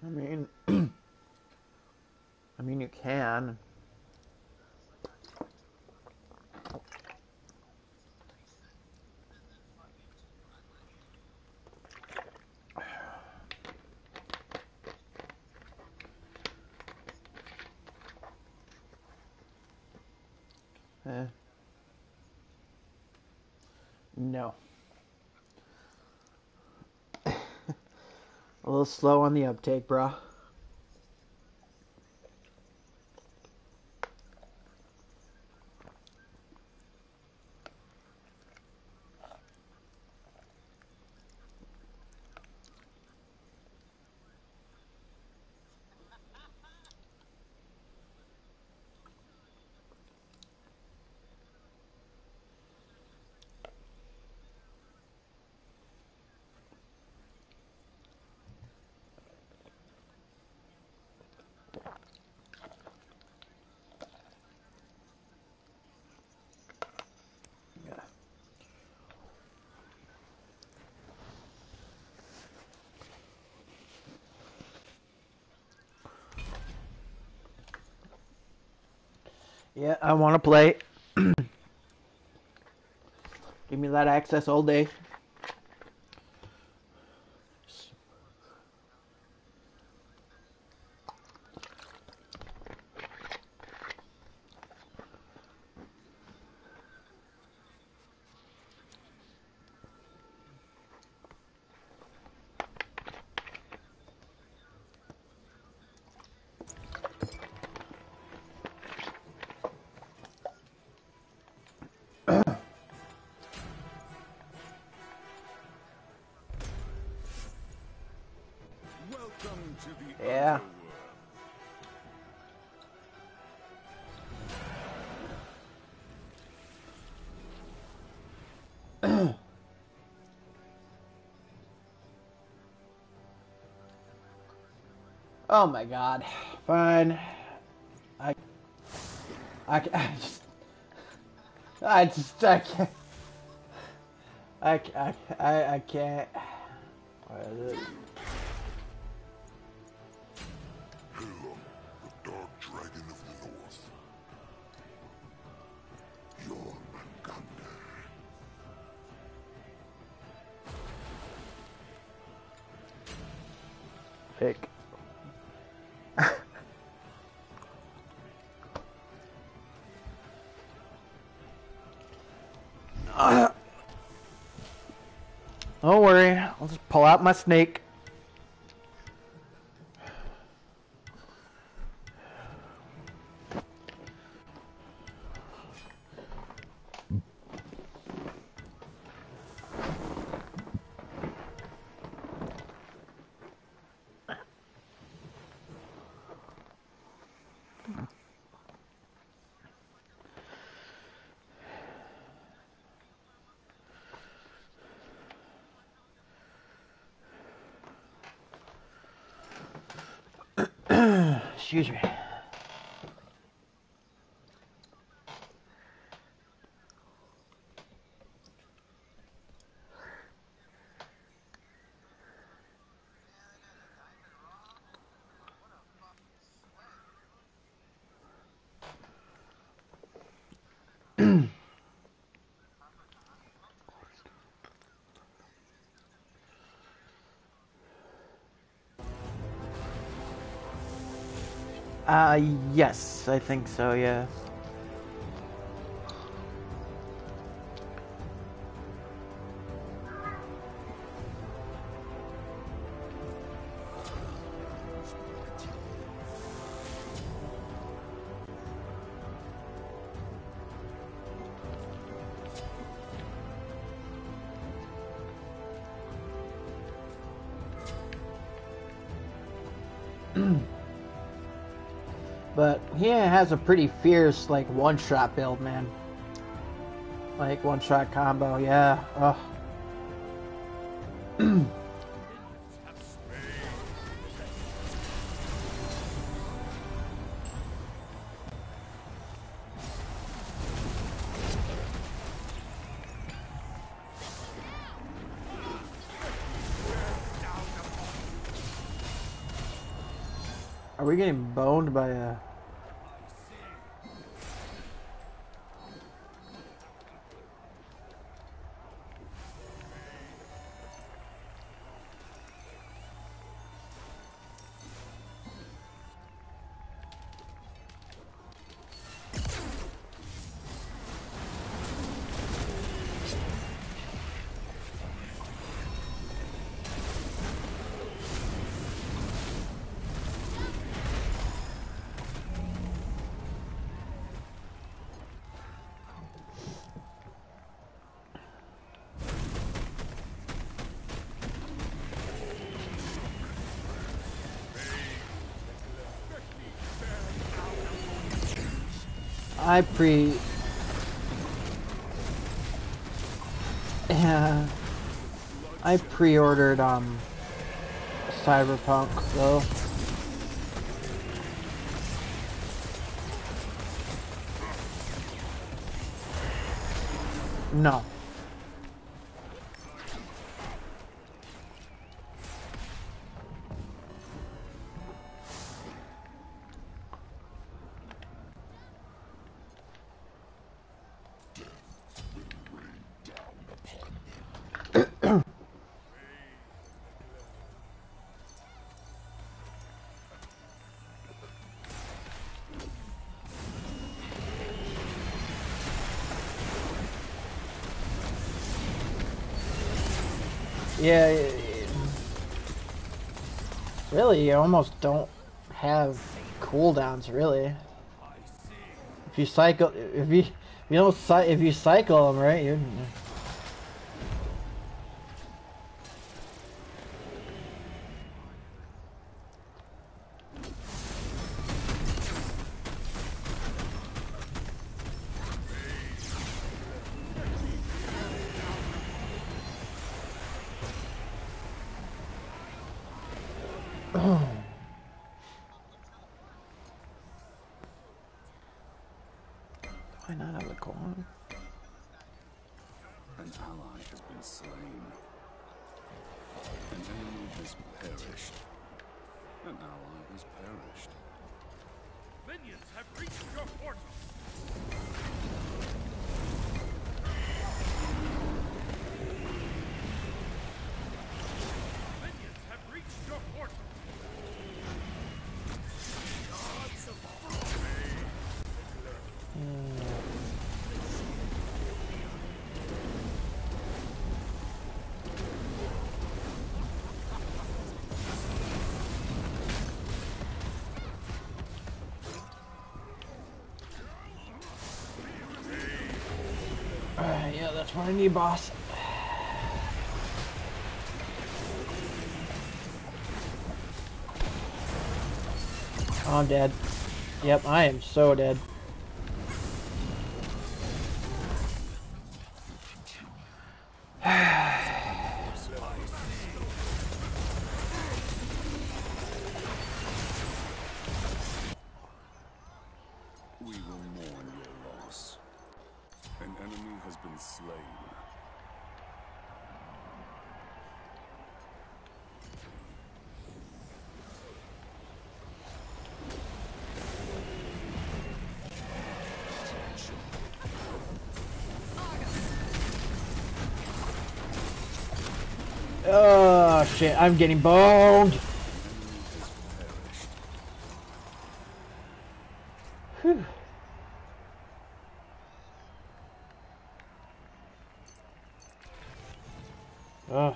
mean, I mean, you can. No. A little slow on the uptake, bro. Yeah, I want to play. Give me that access all day. Yeah. Oh my god. Fine. I can't. I can't. What is it? Hail, the dark dragon of the north. Your Makande. Pick. Don't worry, I'll just pull out my snake. Excuse me. Yes, I think so, yeah. But he has a pretty fierce, like, one-shot build, man. Like, one-shot combo, yeah. Ugh. we getting boned by a... I pre-ordered Cyberpunk though. No. Yeah, really, you almost don't have cooldowns, really. If you cycle, if you cycle them, right, you're... Why not have a coin? An ally has been slain. An enemy has perished. An ally has perished. Minions have reached your portal. Minions have reached your portal. Gods of Alright, yeah, that's what I need, boss. Oh, I'm dead. Yep, I am so dead. We will mourn your loss. An enemy has been slain. Oh shit, I'm getting boned. Whew. Ugh.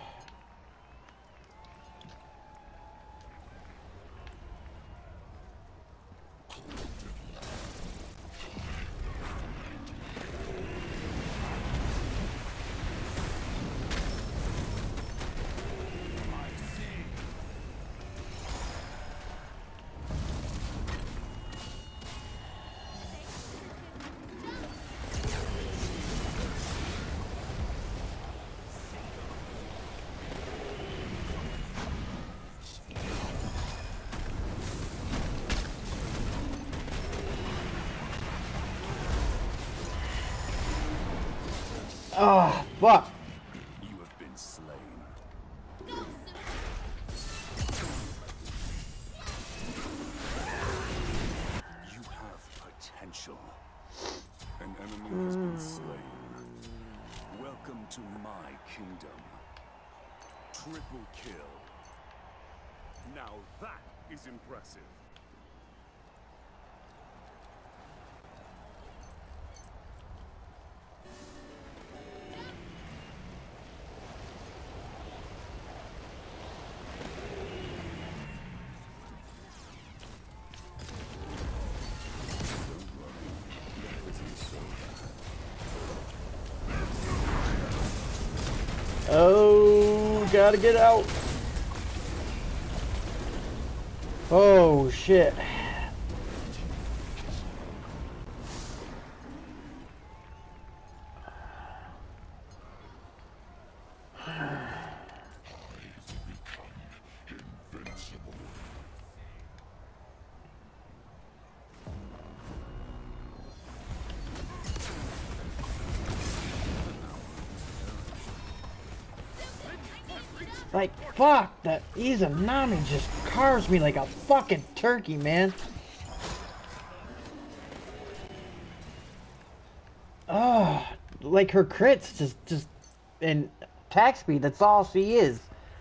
Oh, fuck. You have been slain. potential. An enemy has been slain. Welcome to my kingdom. Triple kill. Now that is impressive. Oh, gotta get out. Oh, shit. Invincible. Like, fuck, that Izanami just carves me like a fucking turkey, man. Oh, like her crits just, and attack speed, that's all she is.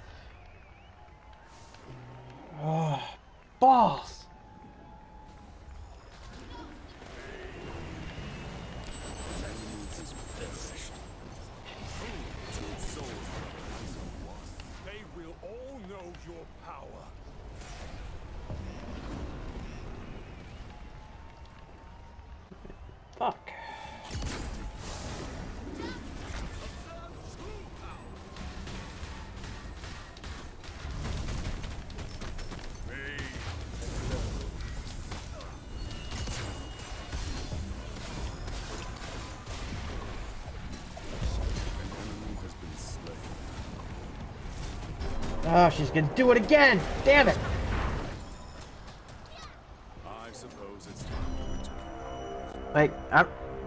Oh, balls. They will all know your power. Fuck. Oh, she's gonna do it again! Damn it! I suppose it's time to return. Like, I'm...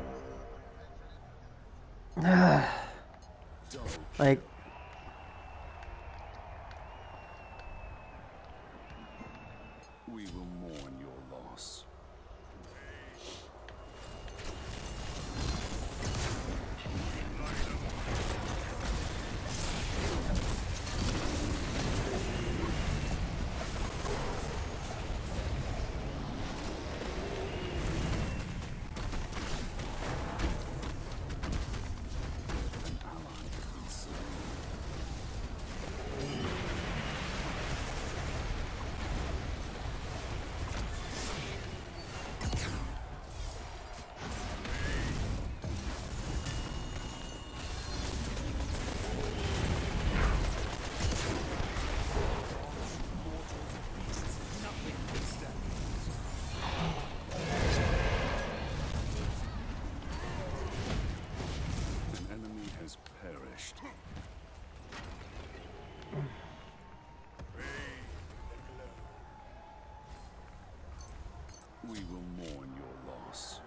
like... We will mourn your loss. Perished. We will mourn your loss.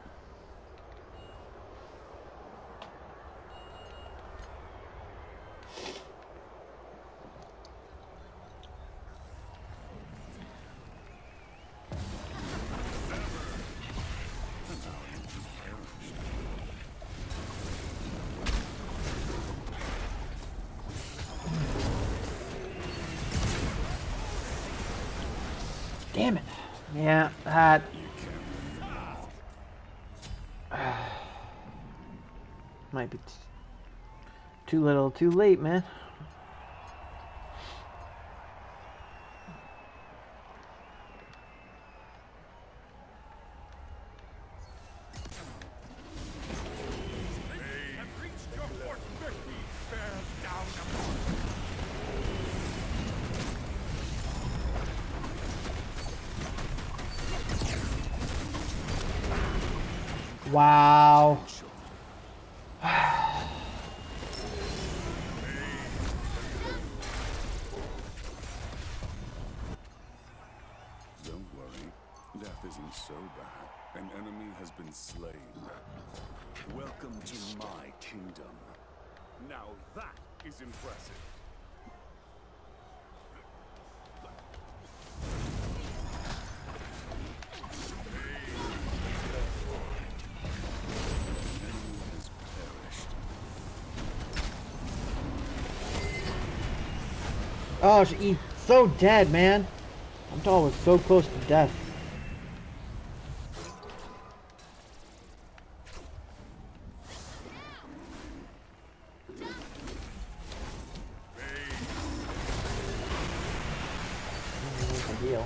Damn it. Yeah, that... might be too little, too late, man. Have reached your fort. Bears down upon Wow. Don't worry, death isn't so bad. An enemy has been slain. Welcome to my kingdom. Now that is impressive. Oh, he's so dead, man. Amtal was so close to death. What's the deal?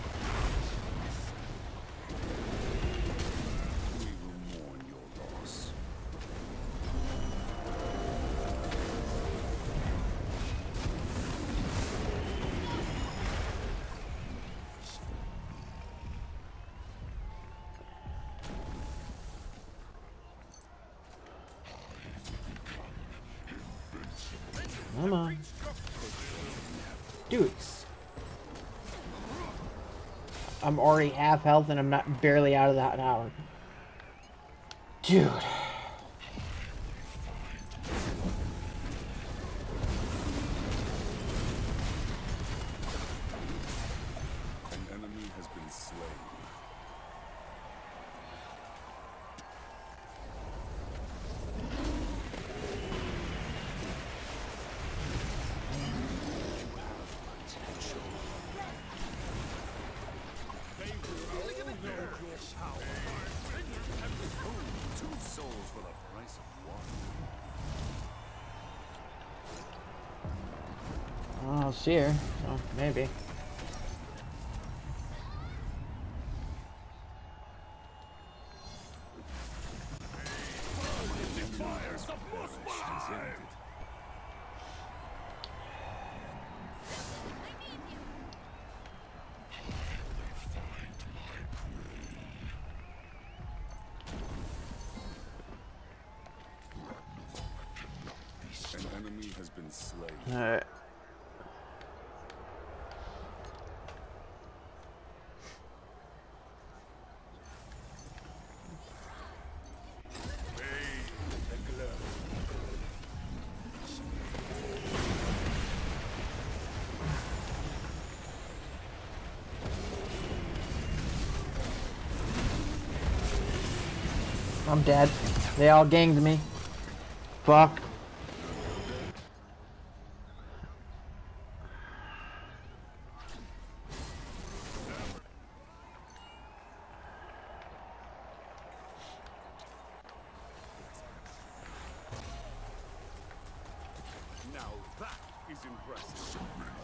We will mourn your loss. Come on. Dude. I'm already half health and I'm not barely out of that hour. Dude. An enemy has been slain. Two souls for the price of one. Oh, I'll see her. Oh, maybe. An enemy has been slain. Alright. I'm dead. They all ganged me. Fuck. Now that is impressive.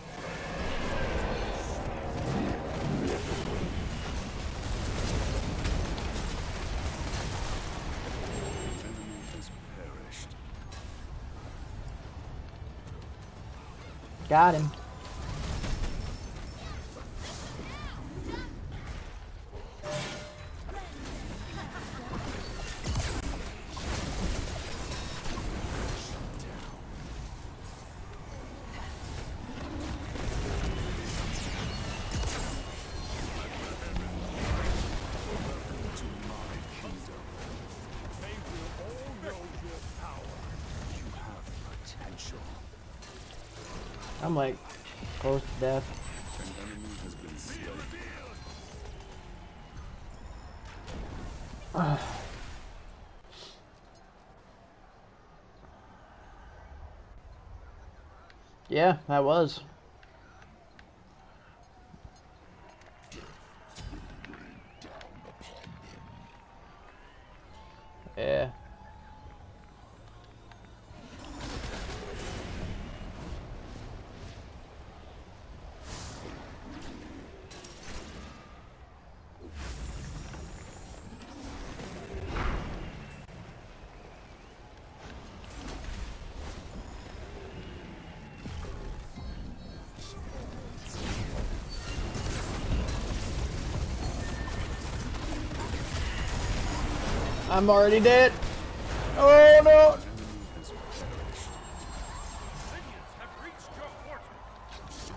Enemy has perished. Got him. To my kingdom. They will all know your power. You have potential. I'm like close to death. An enemy has been slain. Yeah, that was. Yeah. I'm already dead. Oh no! Enemy has perished. Minions have reached your fortress.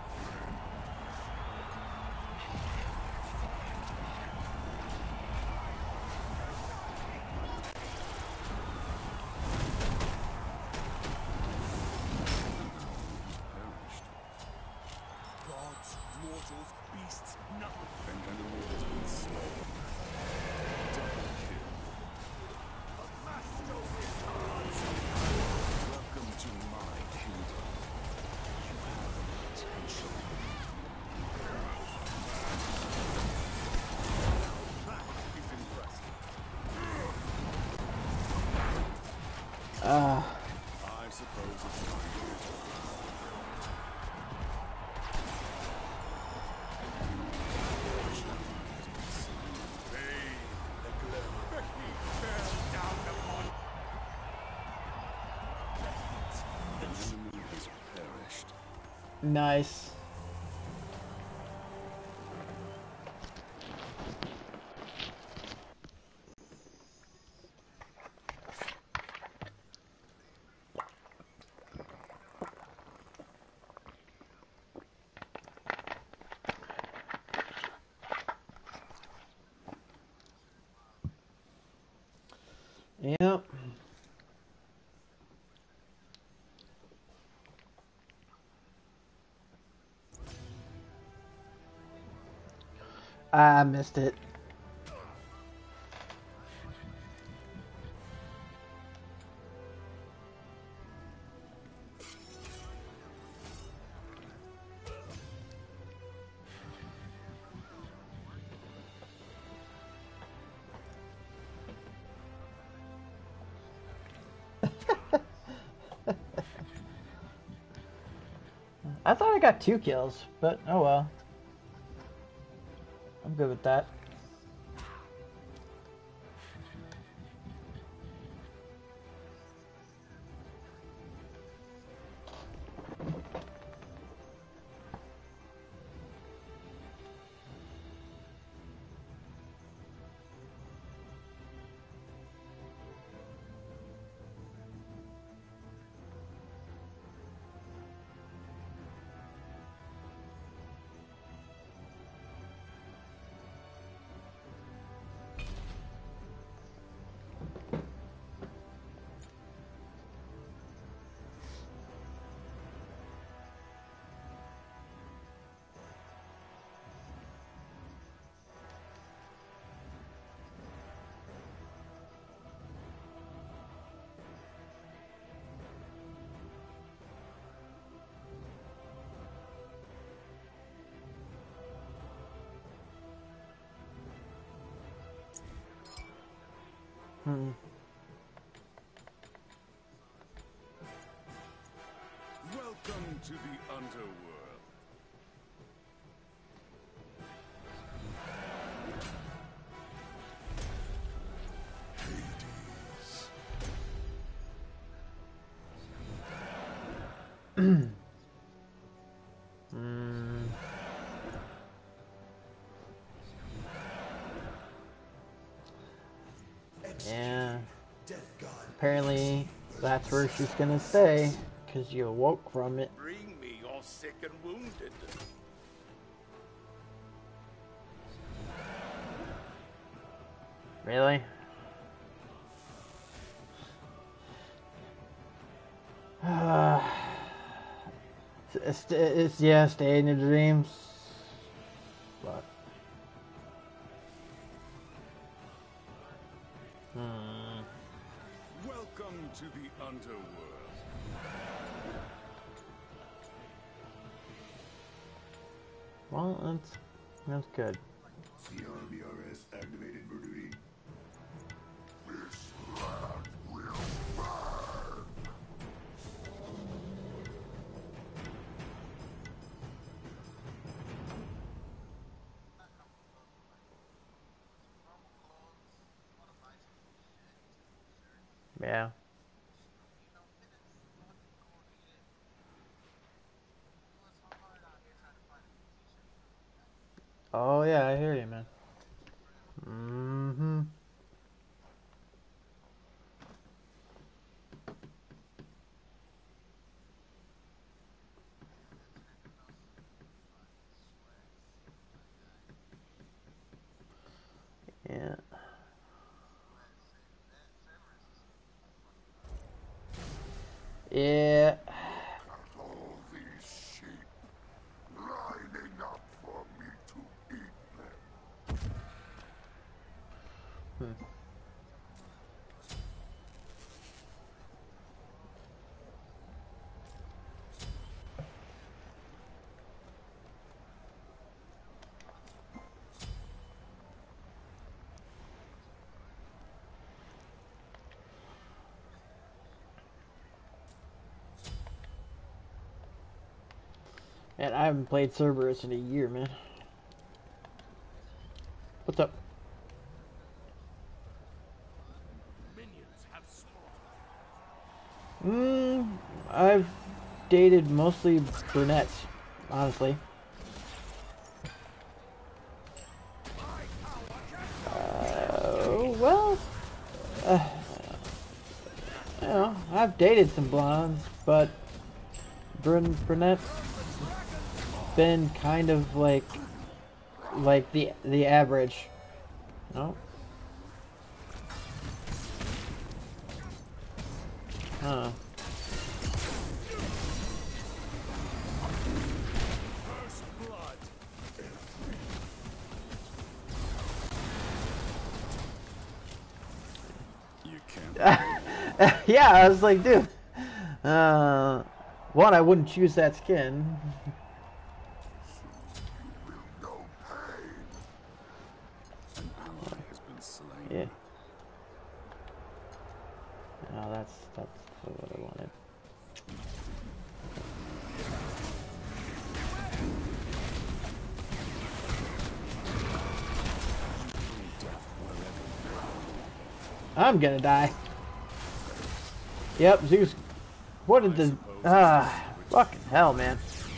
Perished. Gods, mortals, beasts, nothing. An enemy has been slain. Double kill. Master is I suppose it's time to the enemy has perished. Nice. Yep. I missed it. I thought I got 2 kills, but oh well. I'm good with that. Welcome to the underworld. Yeah. Apparently, that's where she's gonna stay, because you awoke from it. Bring me your sick and wounded. Really? It's yeah, stay in your dreams. But Welcome to the underworld. well, that's good. CRBRS activated for duty. This land will burn. Yeah. Oh yeah, I hear you, man. Mm-hmm. Yeah. Yeah. All these sheep lining up for me to eat them. And I haven't played Cerberus in a year, man. What's up? Minions have spawned. I've dated mostly brunettes, honestly. Well, you know, I've dated some blondes, but brunette's been kind of like the average, you know? Huh. Yeah, I was like, dude. One, I wouldn't choose that skin. An ally has been slain. Yeah. No, that's what I wanted. I'm gonna die. Yep, Zeus. What did the... fucking hell, man.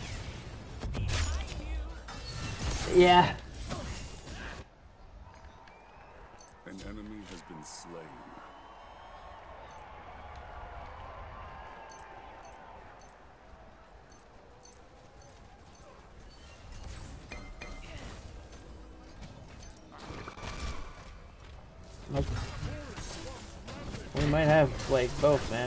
Yeah. An enemy has been slain. Nope. We might have, like, both, man.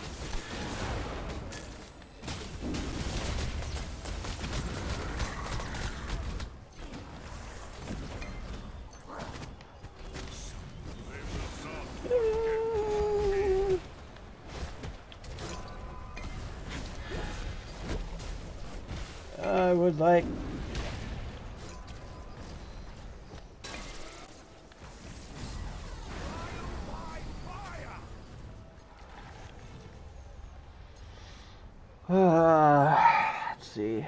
I would like... let's see.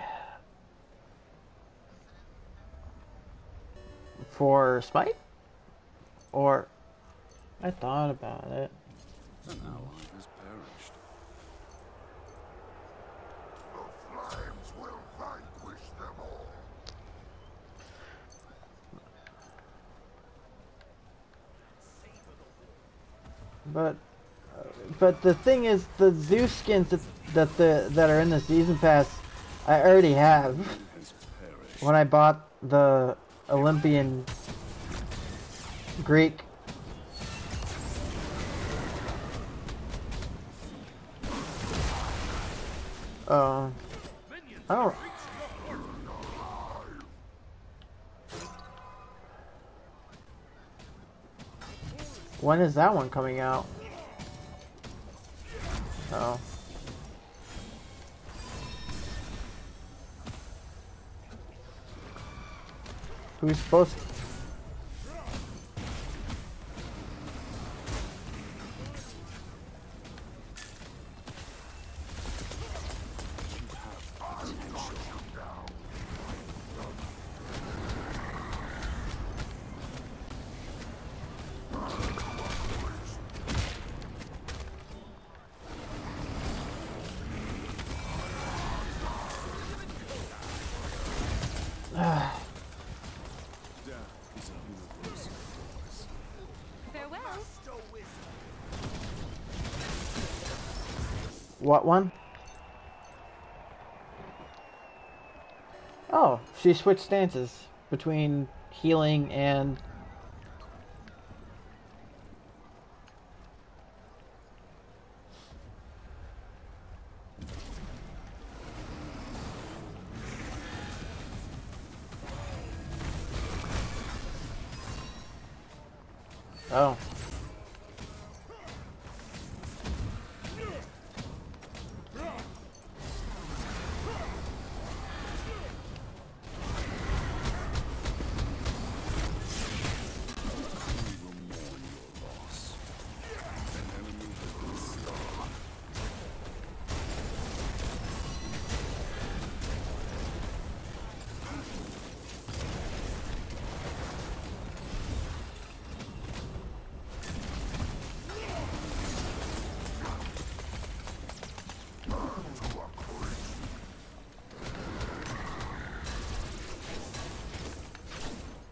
For Smite? Or... I thought about it. An ally has perished. The flames will vanquish them all. But the thing is, the Zeus skins that are in the season pass, I already have. Has perished. When I bought the Olympian Greek. I don't. When is that one coming out? Oh. Who's supposed to... What one? Oh, she switched stances between healing and... Oh.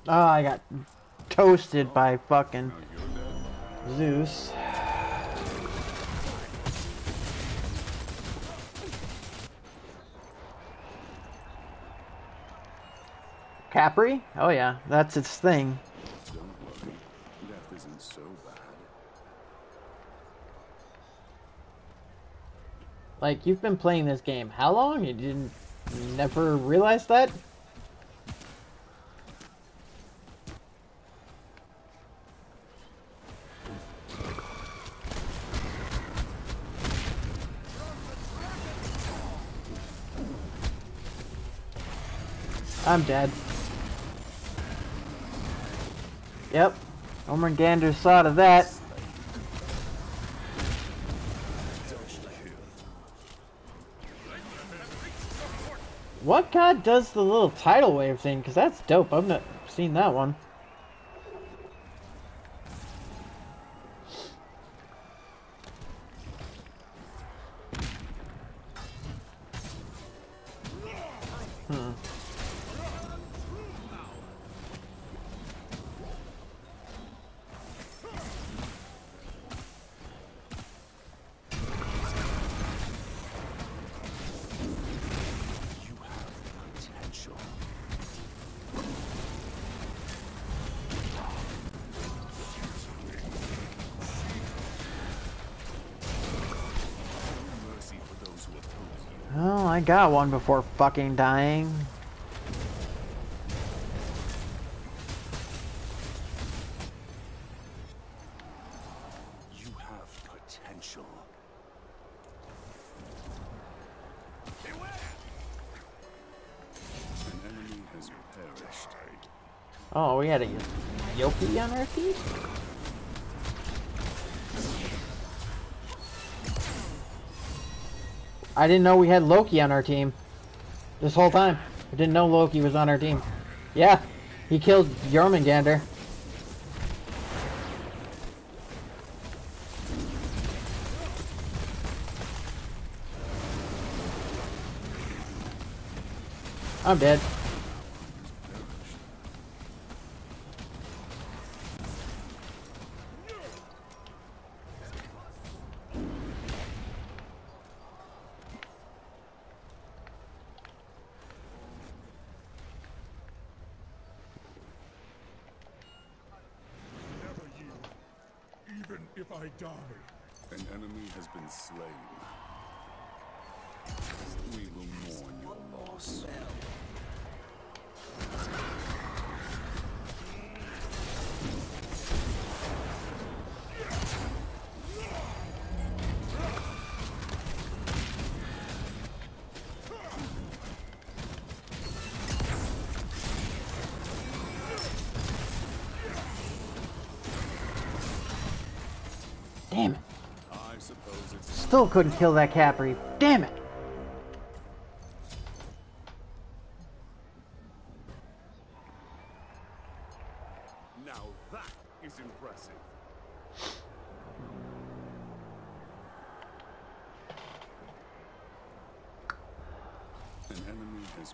Oh, I got toasted by fucking Now you're dead. Zeus. Capri? Oh yeah, that's its thing. Don't worry, death isn't so bad. Like, you've been playing this game how long? You never realize that? I'm dead. Yep. Gander saw to that. What god does the little tidal wave thing? Because that's dope. I've not seen that one. Oh, I got one before fucking dying. You have potential. An enemy has perished. Oh, we had a Yoki on our team? I didn't know we had Loki on our team. This whole time. I didn't know Loki was on our team. Yeah, he killed Jormungandr. I'm dead. Never yield, even if I die. An enemy has been slain. We will mourn your loss. Damn it. I suppose it's Still couldn't kill that Capri. Damn it. now that is impressive. An enemy has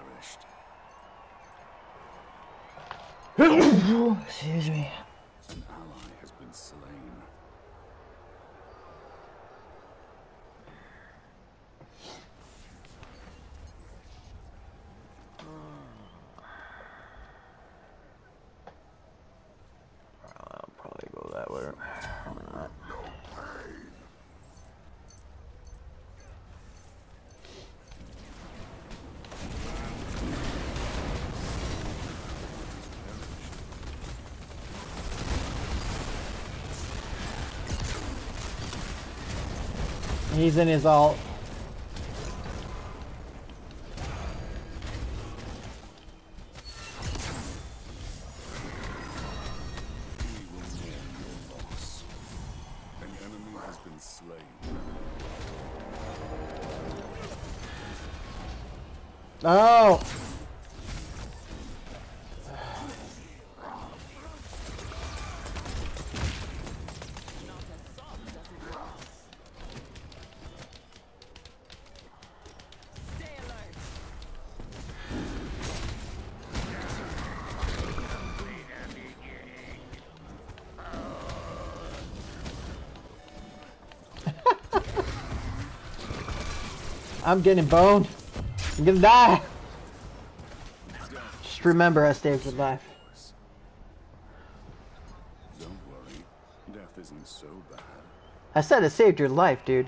perished. Excuse me. An ally has been slain. I'll probably go that way. Or not. He's in his ult. We will mourn your loss. An enemy has been slain. Oh! I'm getting boned. I'm gonna die. Just remember I saved your life. Don't worry, death isn't so bad. I said I saved your life, dude.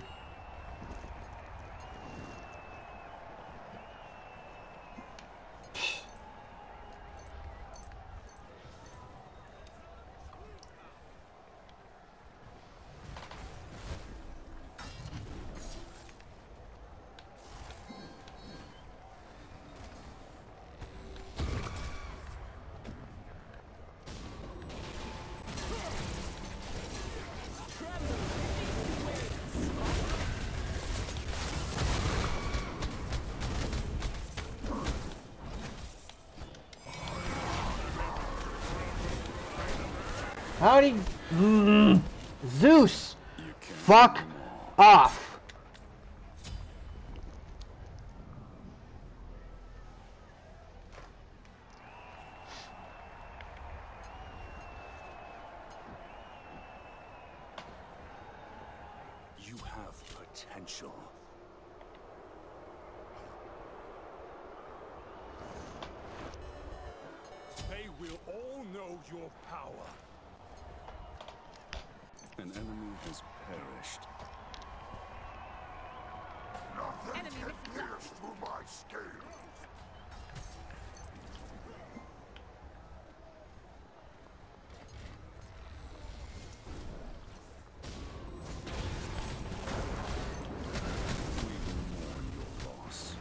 Howdy, Zeus, fuck off. You have potential. They will all know your power. An enemy has perished. Nothing can pierce through my scales. We will mourn your loss.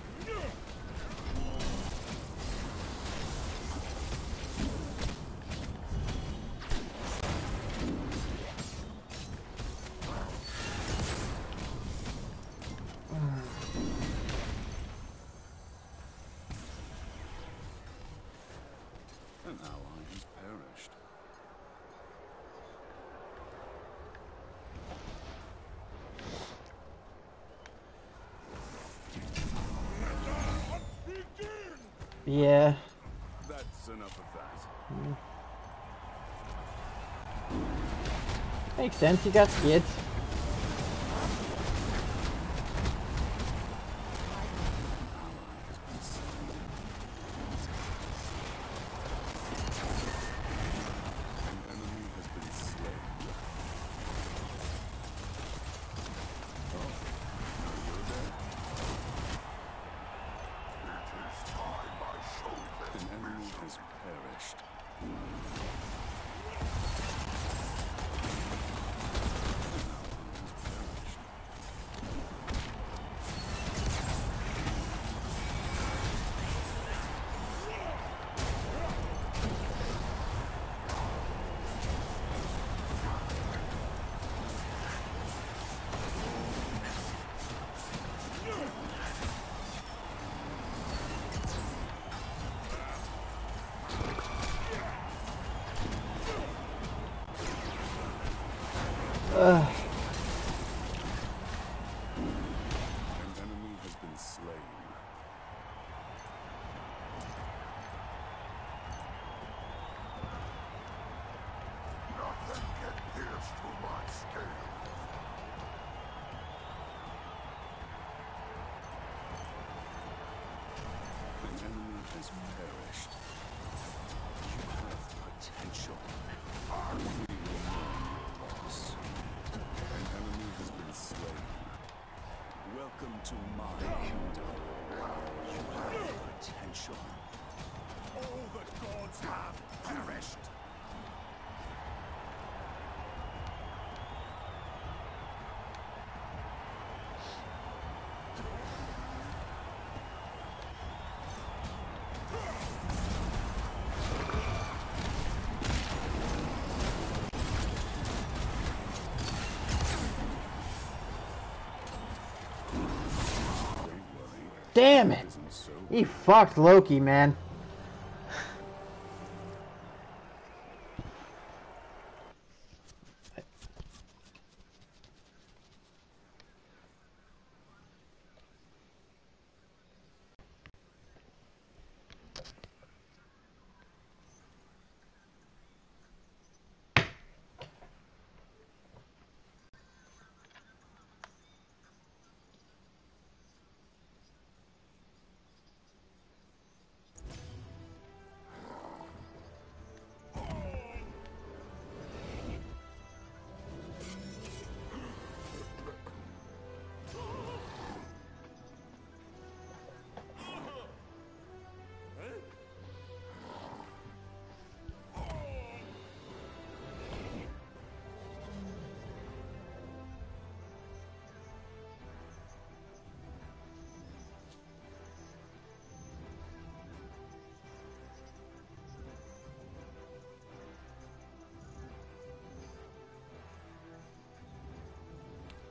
An ally has perished. Yeah. That's enough of that. Makes sense, you got kids. An enemy has been slain. Oh, now you're dead. It is time I showed them An enemy has wisdom. perished. Ugh. An enemy has been slain. Nothing can pierce through my scales. An enemy has perished. You have potential. We will mourn your loss. An enemy has been slain. Welcome to my kingdom. You have potential. All the gods have perished. Don't worry, Damn it it. isn't so He fucked Loki, man.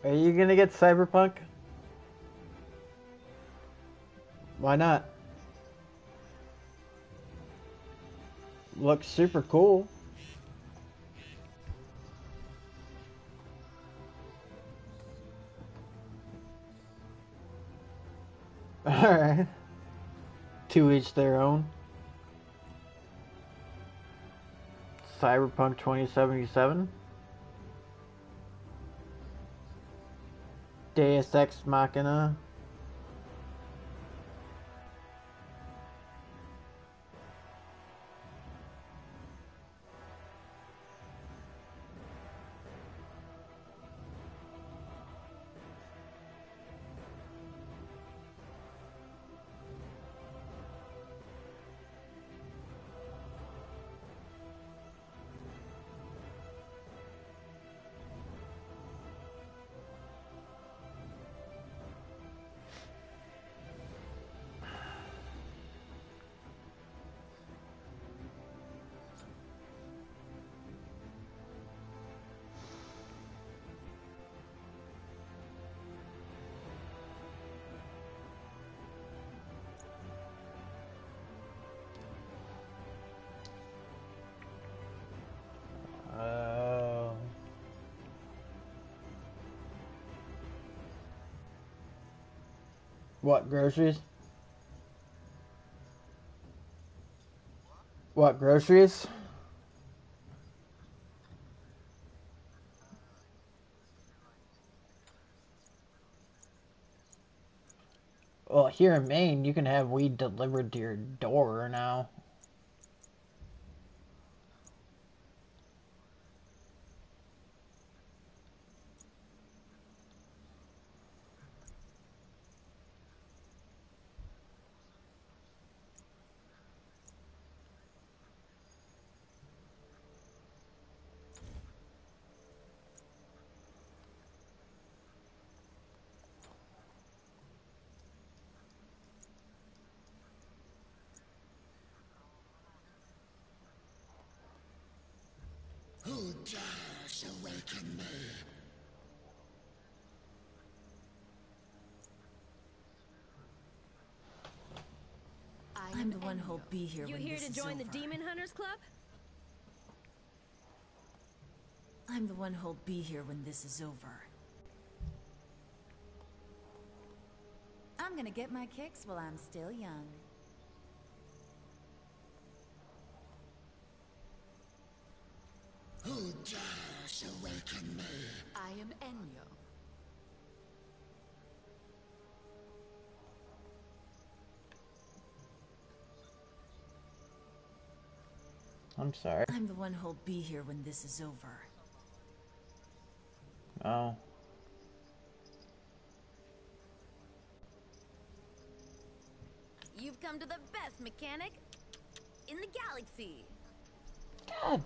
Are you gonna get Cyberpunk? Why not? Looks super cool. Alright. To each their own. Cyberpunk 2077. Deus Ex Machina. What, groceries? What, groceries? Well, here in Maine, you can have weed delivered to your door now. Who dares awaken me? I'm the one who'll be here You when here this to is join over. the Demon Hunters Club? I'm the one who'll be here when this is over. I'm gonna get my kicks while I'm still young. Who dares awaken me? I am Enyo. I'm sorry. I'm the one who'll be here when this is over. Oh. You've come to the best mechanic in the galaxy. God.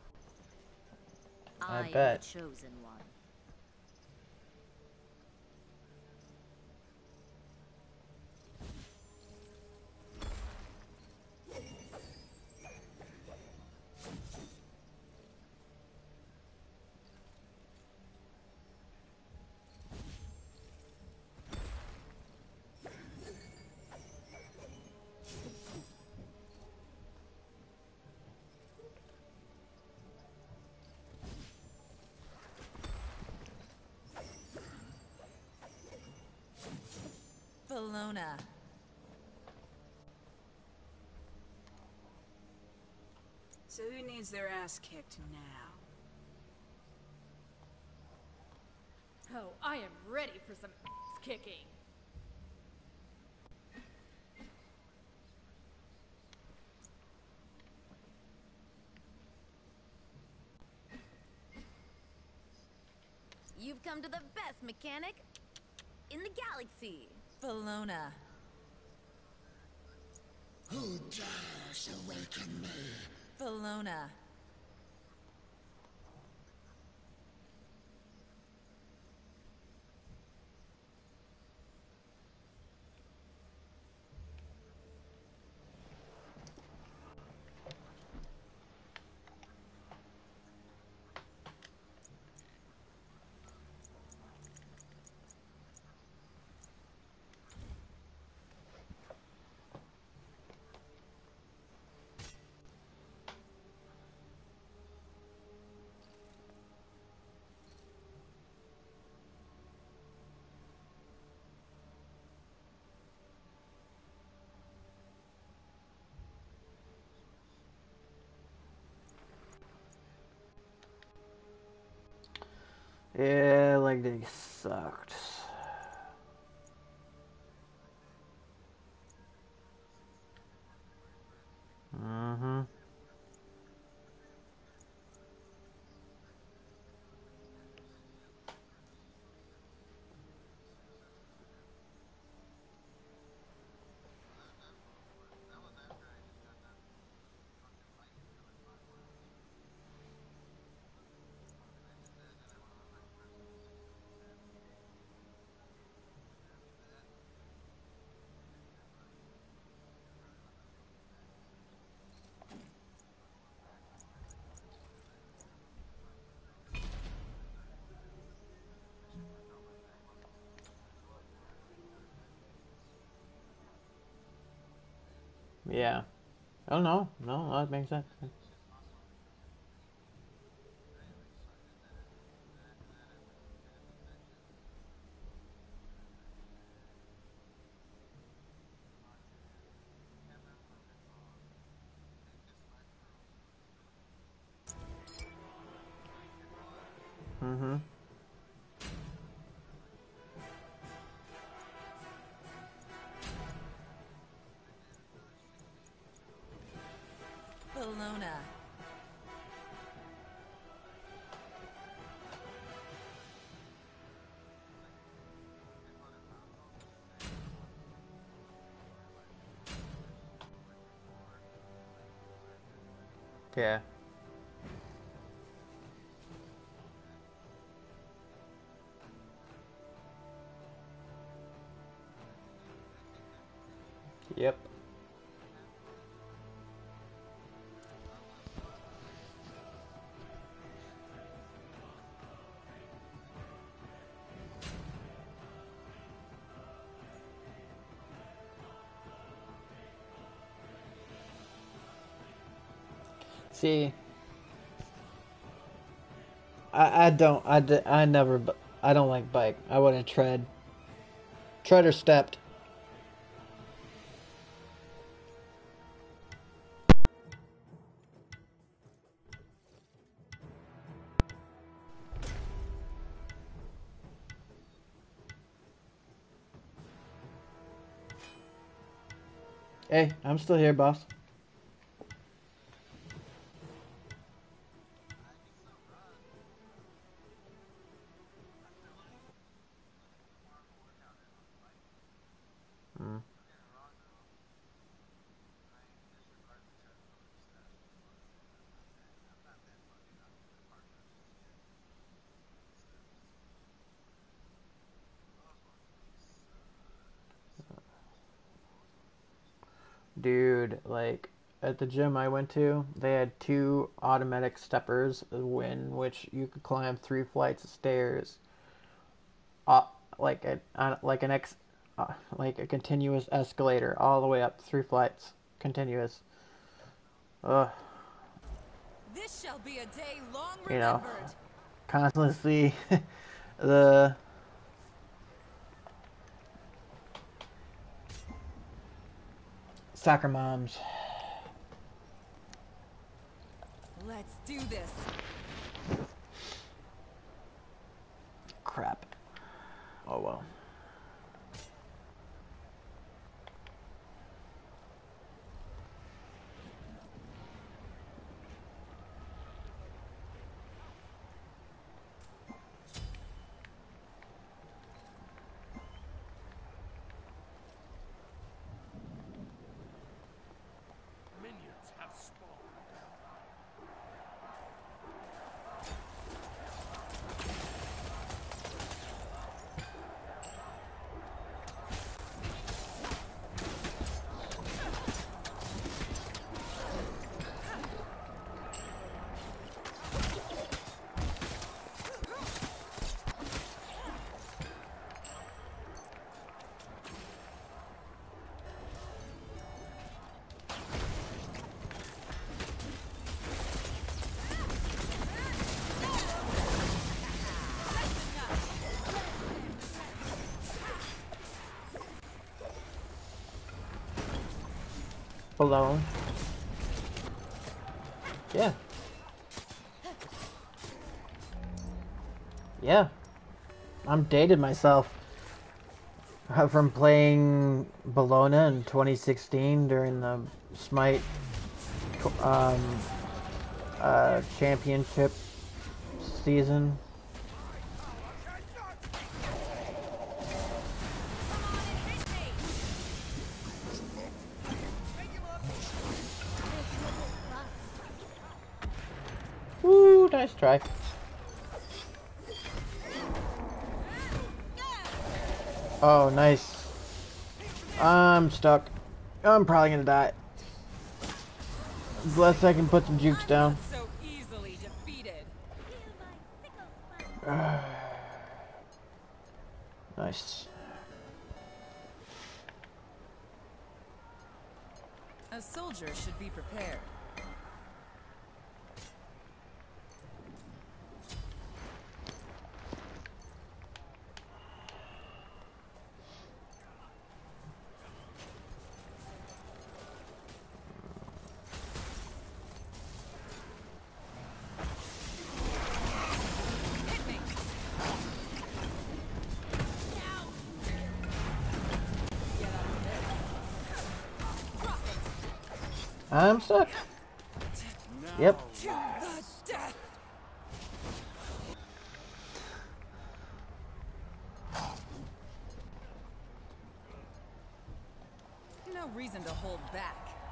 I am bet. the chosen one. Bologna. So who needs their ass kicked now? Oh, I am ready for some ass kicking. You've come to the best mechanic in the galaxy. Bologna. Who dares awaken me? Bologna. Yeah, like they sucked. Mm-hmm. Yeah. Oh no, no, that makes sense. Mm-hmm. Bologna. Yeah. Yep. See, I never, I don't like bike. I wouldn't tread. Tread or stepped. Hey, I'm still here, boss. Mm. Dude, like at the gym I went to, they had two automatic steppers, in which you could climb 3 flights of stairs, uh, like like an like a continuous escalator all the way up 3 flights, continuous. Ugh, This shall be a day long you know, remembered. constantly the soccer moms. Let's do this. Crap. Oh well. Minions have spawned. Below. Yeah. Yeah. I'm dated myself. From playing Bologna in 2016 during the Smite championship season. Woo, nice try. Oh, nice. I'm stuck. I'm probably gonna die. Unless I can put some jukes down. So easily defeated. Nice. A soldier should be prepared. I'm stuck. Yep. No reason to hold back.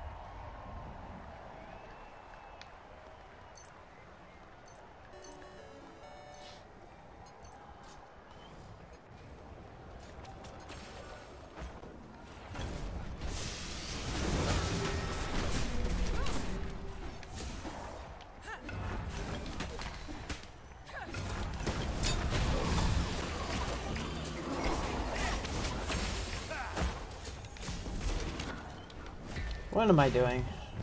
What am I doing?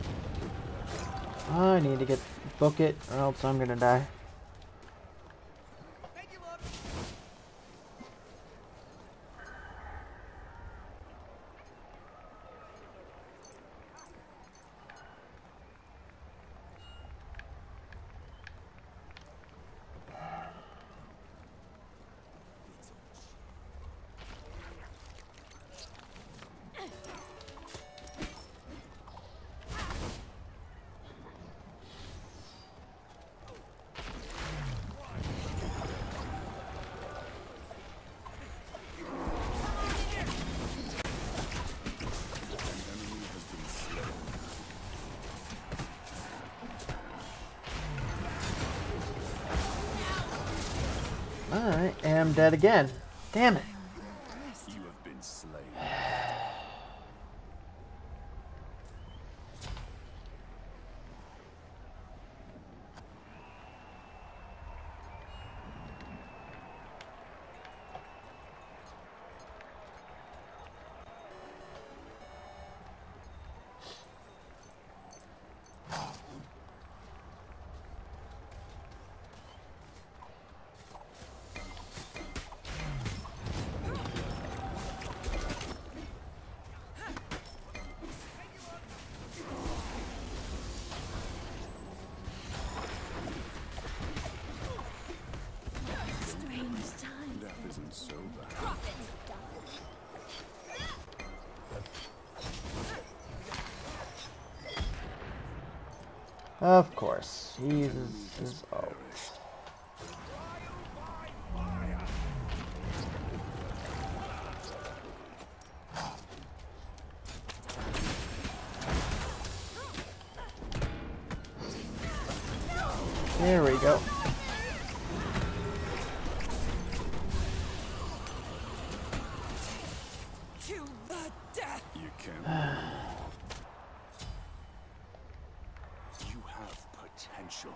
I need to book it or else I'm gonna die. I am dead again. Damn it. You have been slain. Death isn't so bad. Of course. Jesus is There we go. To the death. You can. You have potential.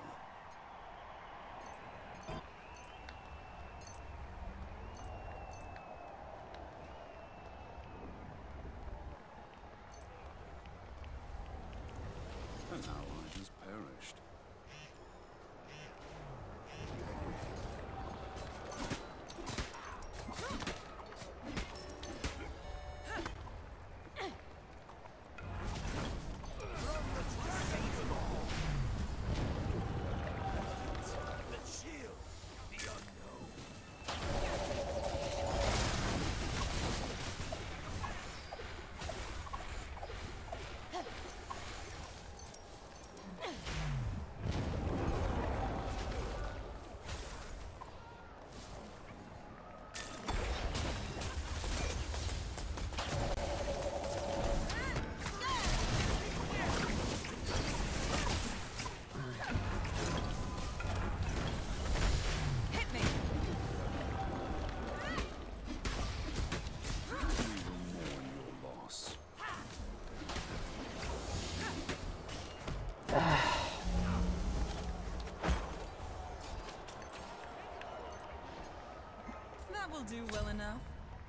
An ally has perished. That will do well enough.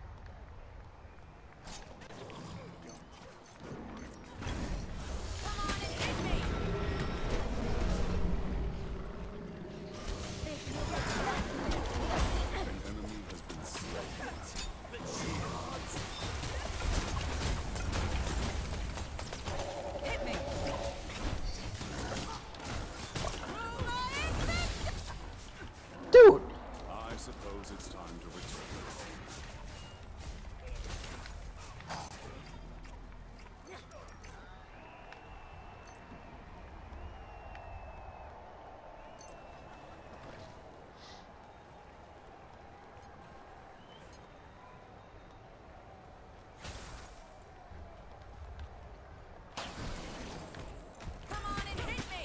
Dude! I suppose it's time to return. Come on and hit me!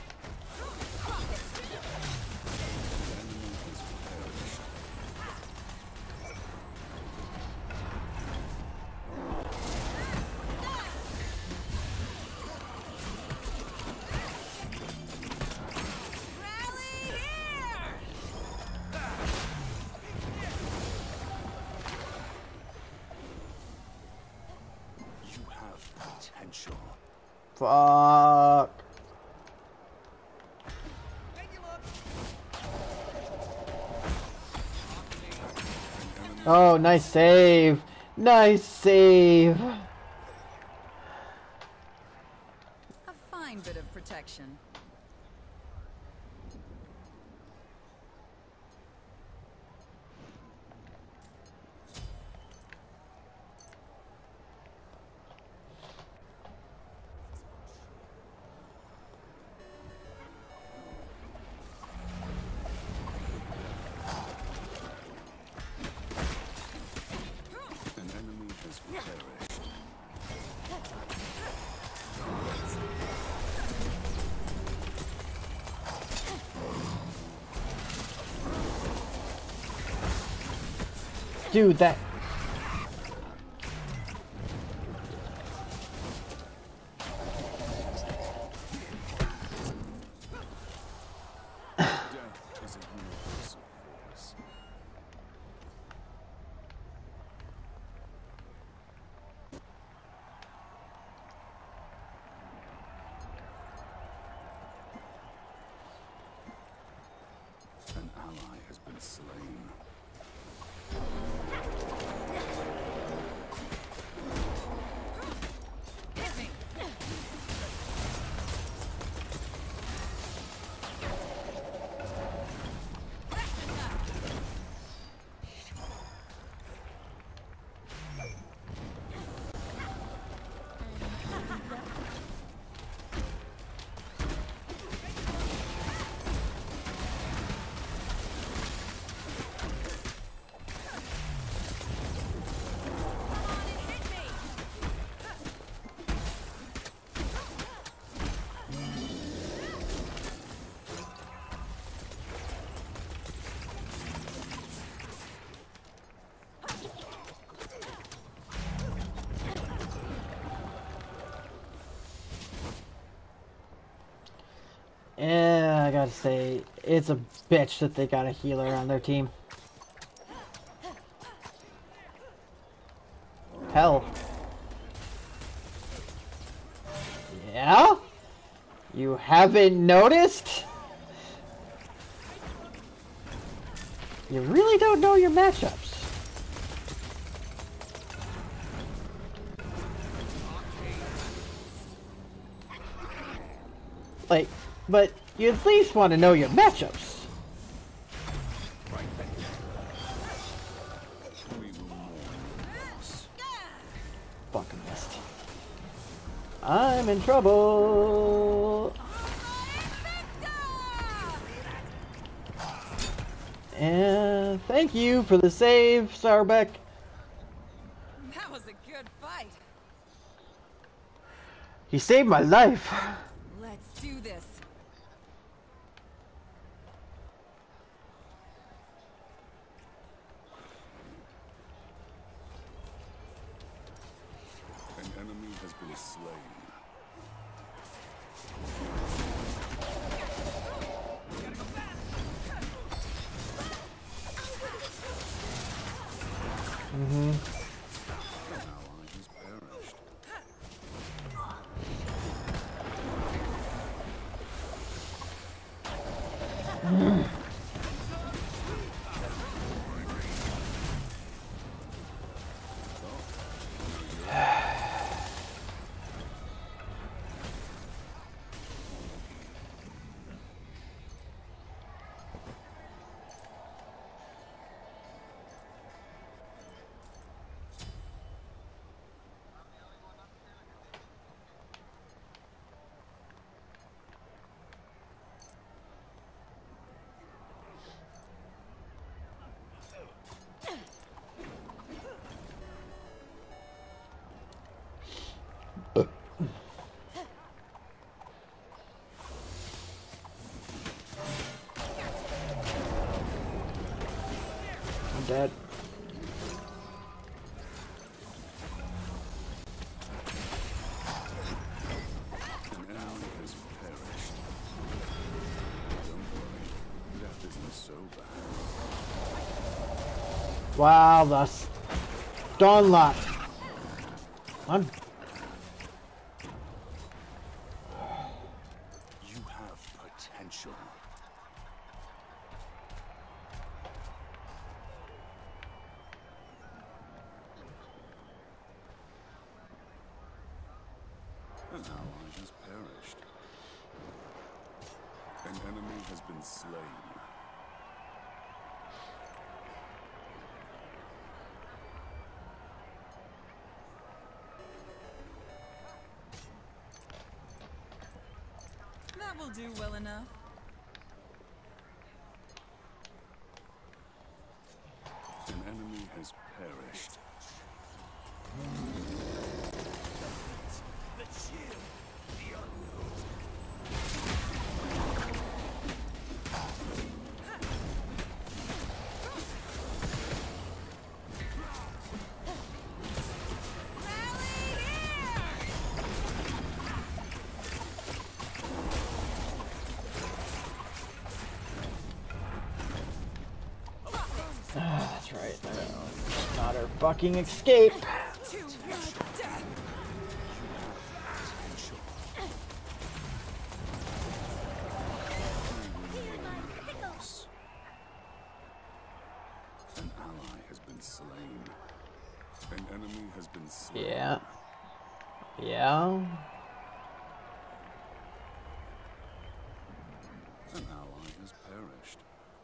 Rally here! You have potential. Fuck. Oh, nice save. Nice save. A fine bit of protection. An enemy has perished. Dude, that... Death is a universal force. An ally has been slain. Hit me! Yeah, I gotta say, it's a bitch that they got a healer on their team. Hell. Yeah? You haven't noticed? You really don't know your matchups. Like, but you at least want to know your matchups. We will mourn loss. Fucking missed. I'm in trouble. And thank you for the save, Sarbeck. That was a good fight. He saved my life. Let's do this. An enemy has been slain. Mm-hmm. An ally has perished. I'm dead. An enemy has perished. Don't worry, death isn't so bad. Wow, the stun lock. I'm You have potential. An ally has perished. An enemy has been slain. That will do well enough. An enemy has perished. that's right. Not our fucking escape. Loss. An ally has been slain. An enemy has been slain. Yeah. Yeah. An ally has perished.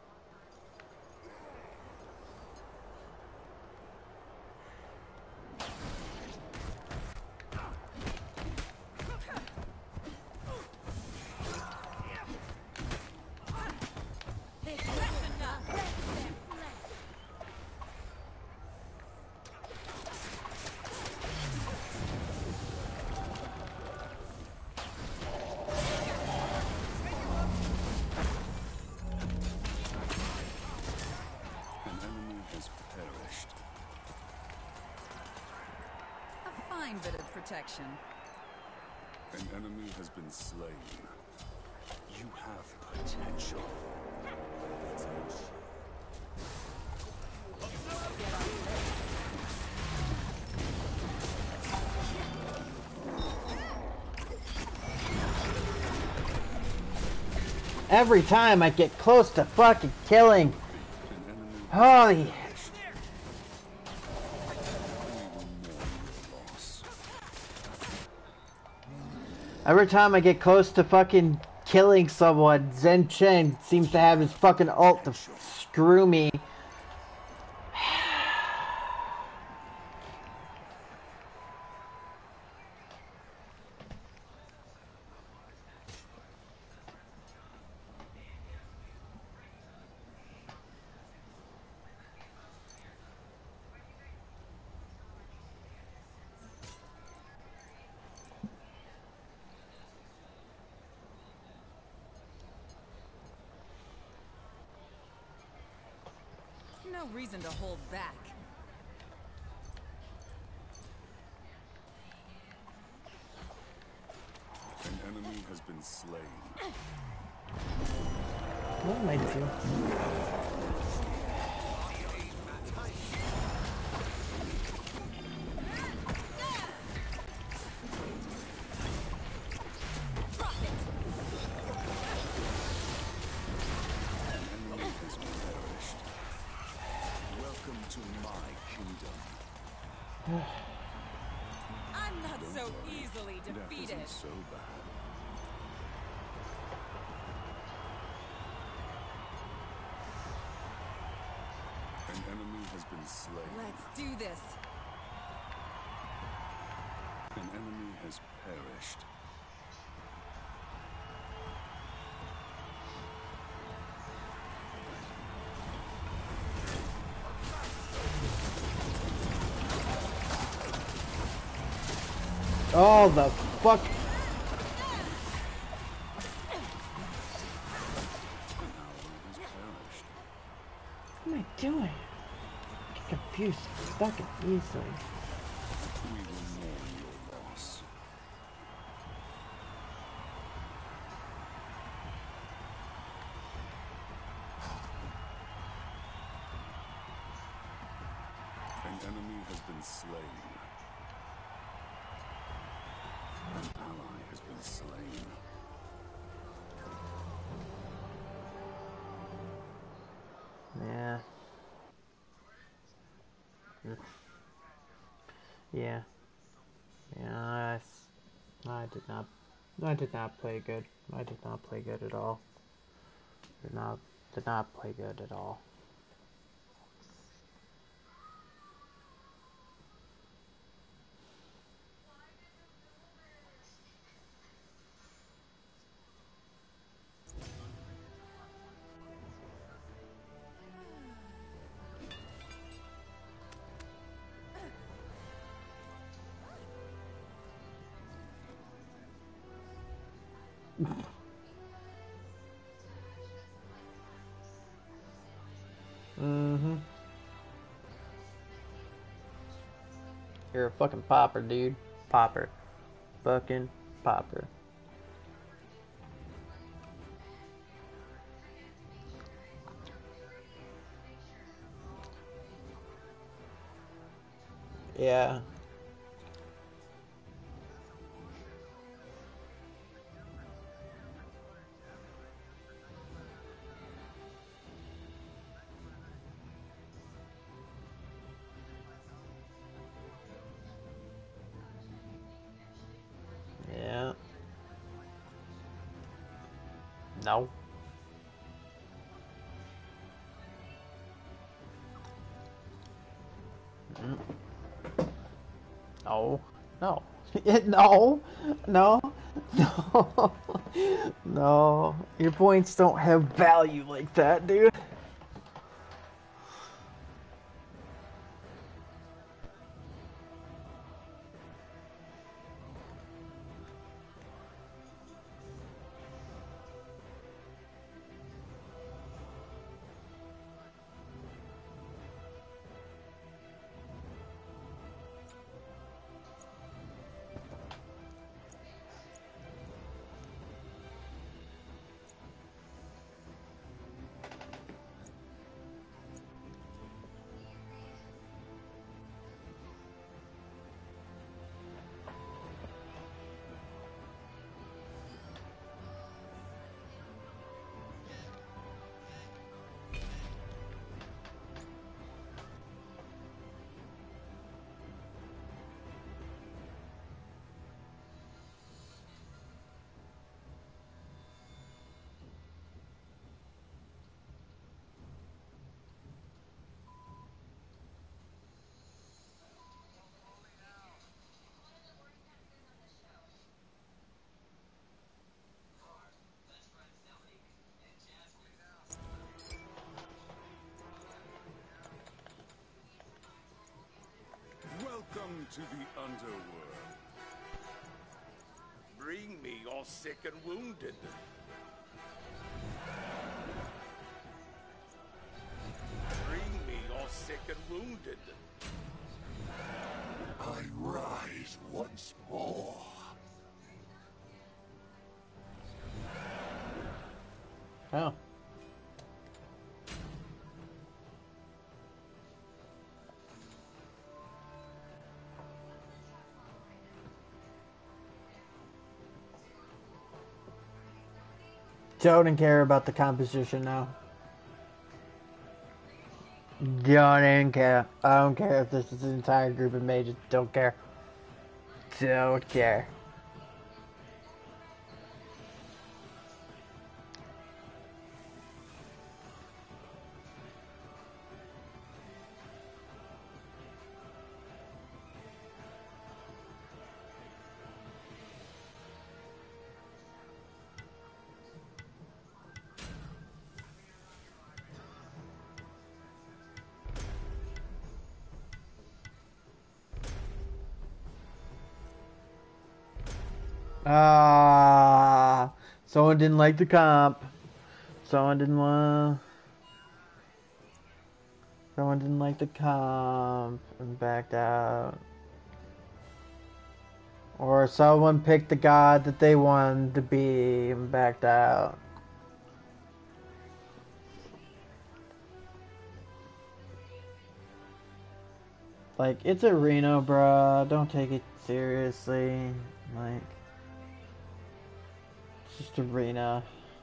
An enemy has perished. A fine bit of protection. An enemy has been slain. You have potential. Every time I get close to fucking killing. An enemy Holy. perished. We will mourn your loss. Every time I get close to fucking killing someone, Zen Chen seems to have his fucking ult to screw me. No reason to hold back. An enemy has been slain. What am I doing? to my kingdom. I'm not Don't so worry, easily Death defeated. isn't so bad. An enemy has been slain. Let's do this. An enemy has perished. Oh, the fuck. An ally has perished. What am I doing? I get confused fucking easily. We will mourn your loss. An enemy has been slain. An ally has been slain. Yeah. Yeah. Yeah, I did not play good. I did not play good at all. Did not play good at all. Mm-hmm. You're a fucking popper, dude. Popper. Fucking popper. Yeah. Yeah. No. No. No. No. No. No. No. Your points don't have value like that, dude. Welcome to the underworld. Bring me your sick and wounded. Bring me your sick and wounded. I rise once more. Oh. Joe didn't care about the composition now. Don't even care. I don't care if this is an entire group of mages. Don't care. Don't care. Ah, someone didn't like the comp. Someone didn't like the comp and backed out. Or someone picked the god that they wanted to be and backed out. Like, it's arena, bruh. Don't take it seriously. Like, it's just arena.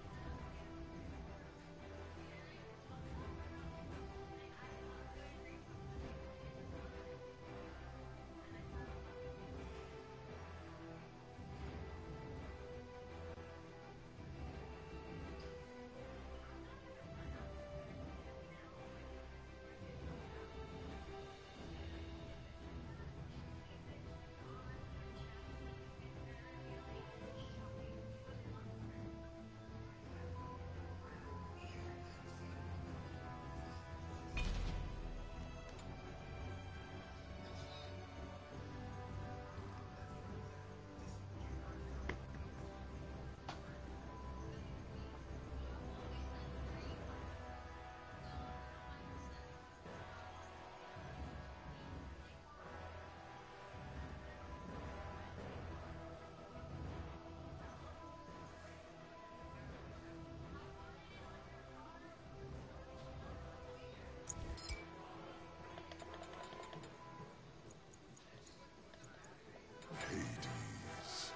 Hades.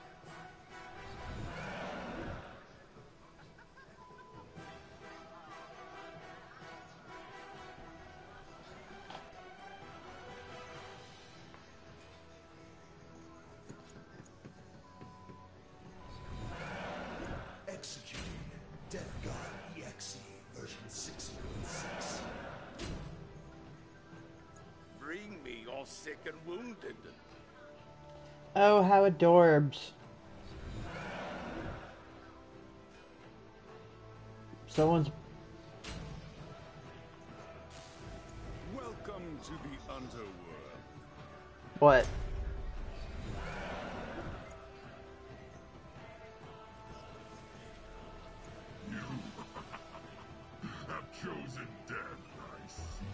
Executing Death God EXE version 6.6. Bring me all sick and wounded. Oh, how adorbs. Someone's... Welcome to the underworld. What? Have chosen death, I see.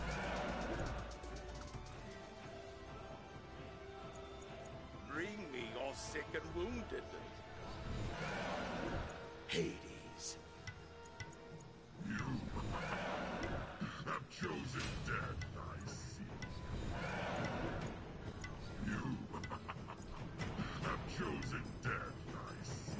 Bring me all sick and wounded. Hades. Have chosen death, I see. You have chosen death, I see.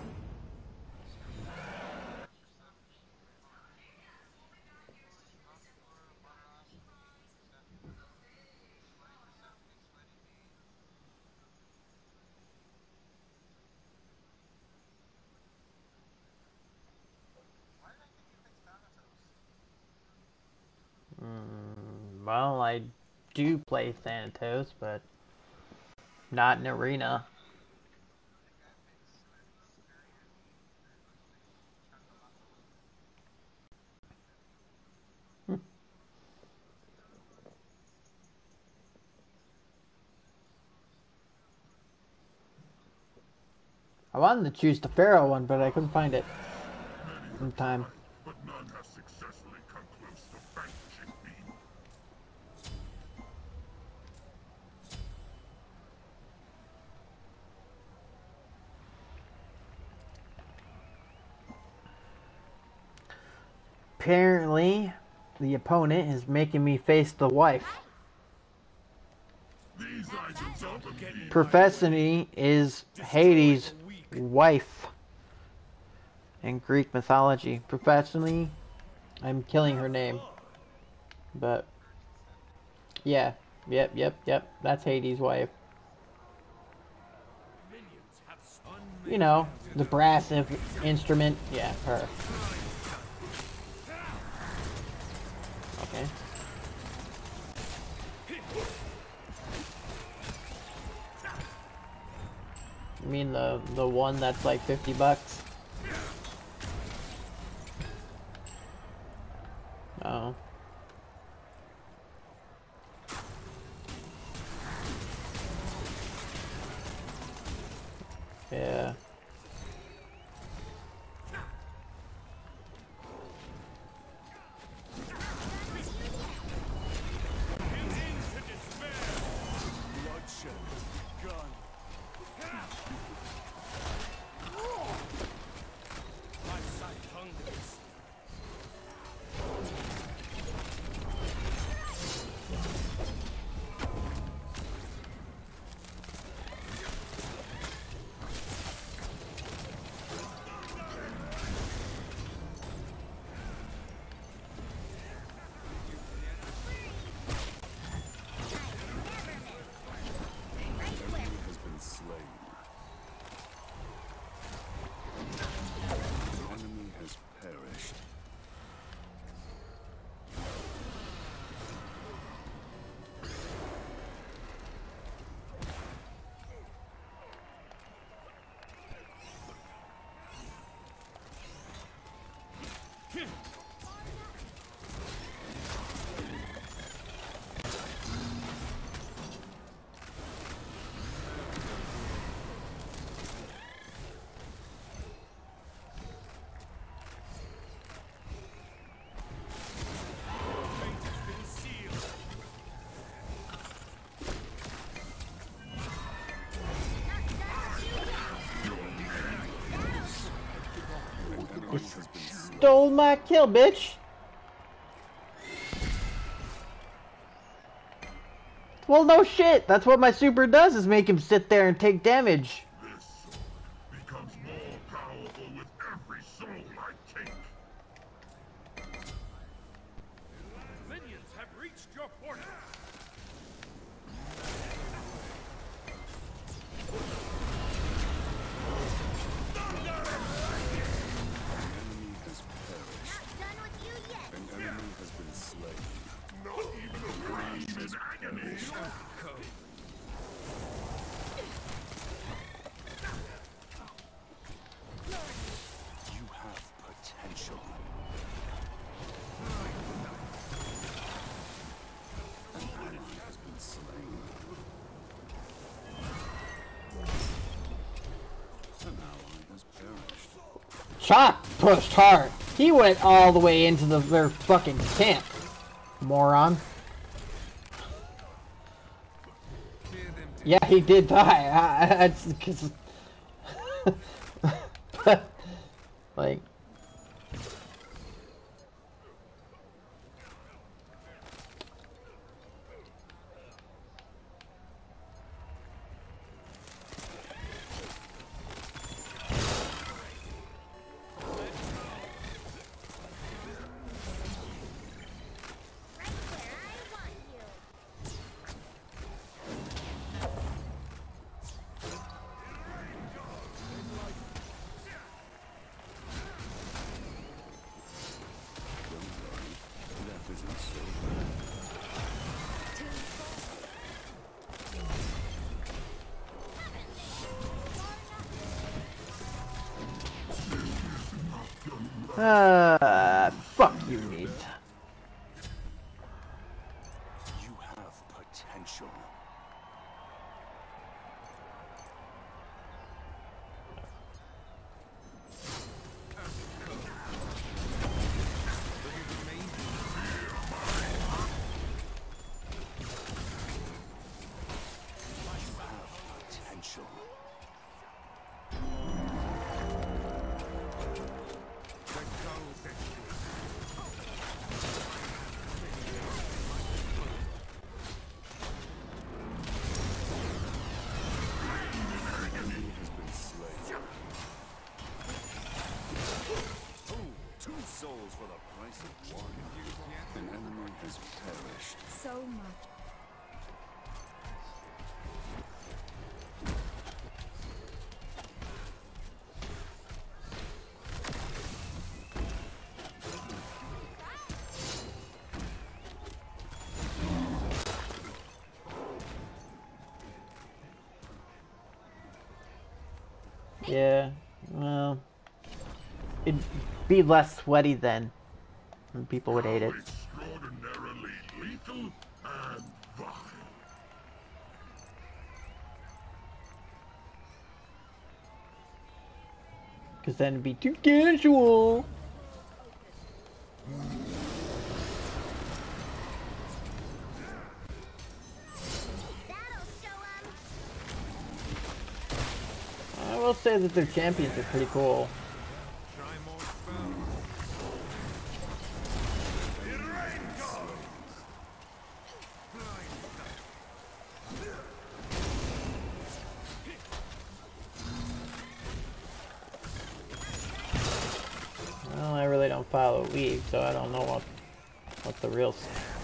Well, I do play Thanatos, but not in arena. I wanted to choose the Pharaoh one, but I couldn't find it in time. But none have successfully come close to vanquishing me. Apparently, the opponent is making me face the wife. These items are the Professony is Hades' wife in Greek mythology. Professionally, I'm killing her name. But yeah, yep. That's Hades' wife. You know, the brass instrument. Yeah, her. Okay. You mean the one that's like $50? Oh. Yeah. Stole my kill, bitch! Well, no shit! That's what my super does, is make him sit there and take damage. This sword becomes more powerful with every soul I take. Minions have reached your portal. Chop pushed hard. He went all the way into their fucking camp. Moron. Yeah, he did die. It's 'cause like. Fuck you, Nate. You have potential. so much. Yeah, well, it'd be less sweaty then, and people would hate it. Extraordinarily lethal and vile. Because then it'd be too casual. That'll show 'em. I will say that their champions are pretty cool. Try more spells. It rains gold. Well, I really don't follow League, so I don't know what the real.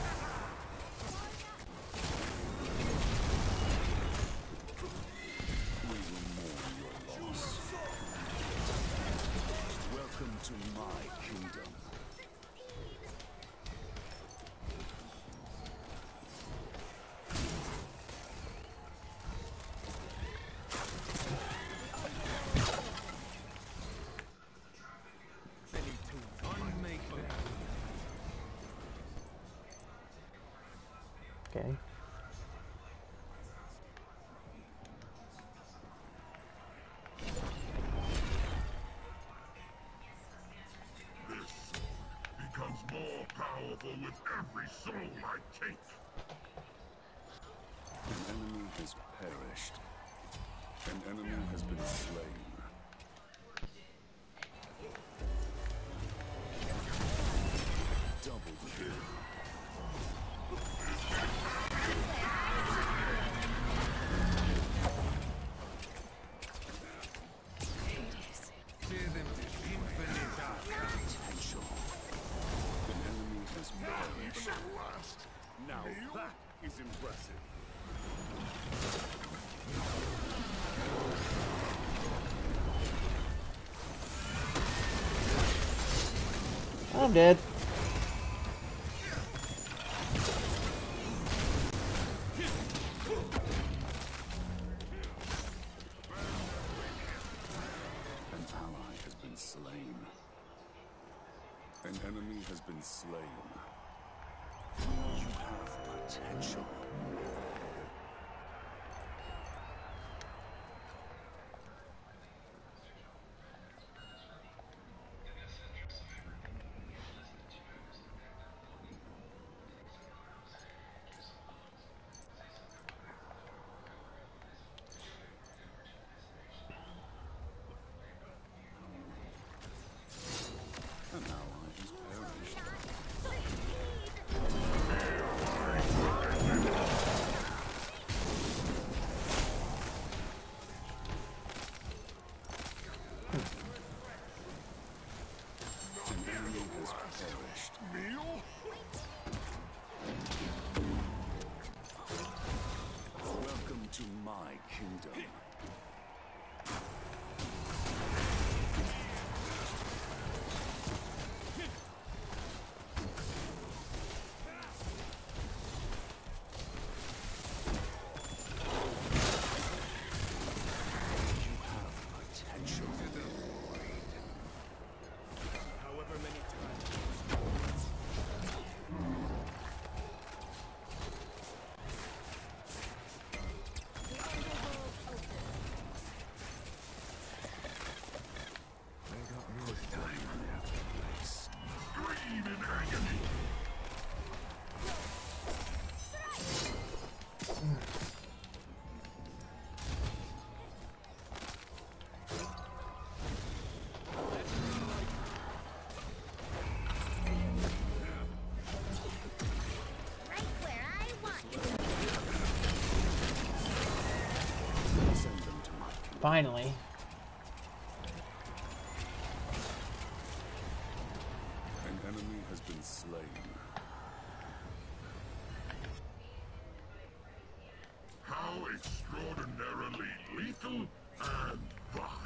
Welcome to my kingdom. Okay. This becomes more powerful with every soul I take. An enemy has perished. An enemy has been slain. Double kill. Tear them to infinite Potential. An enemy has perished. Now that is impressive. I'm dead. An ally has been slain. An enemy has been slain. You have potential. An ally has perished. An enemy has perished. Welcome to my kingdom. You have potential. however many times. I got more time on their place. Scream in agony. Right where I want you. Send them to my kingdom. Finally. An enemy has been slain. extraordinarily lethal and vile.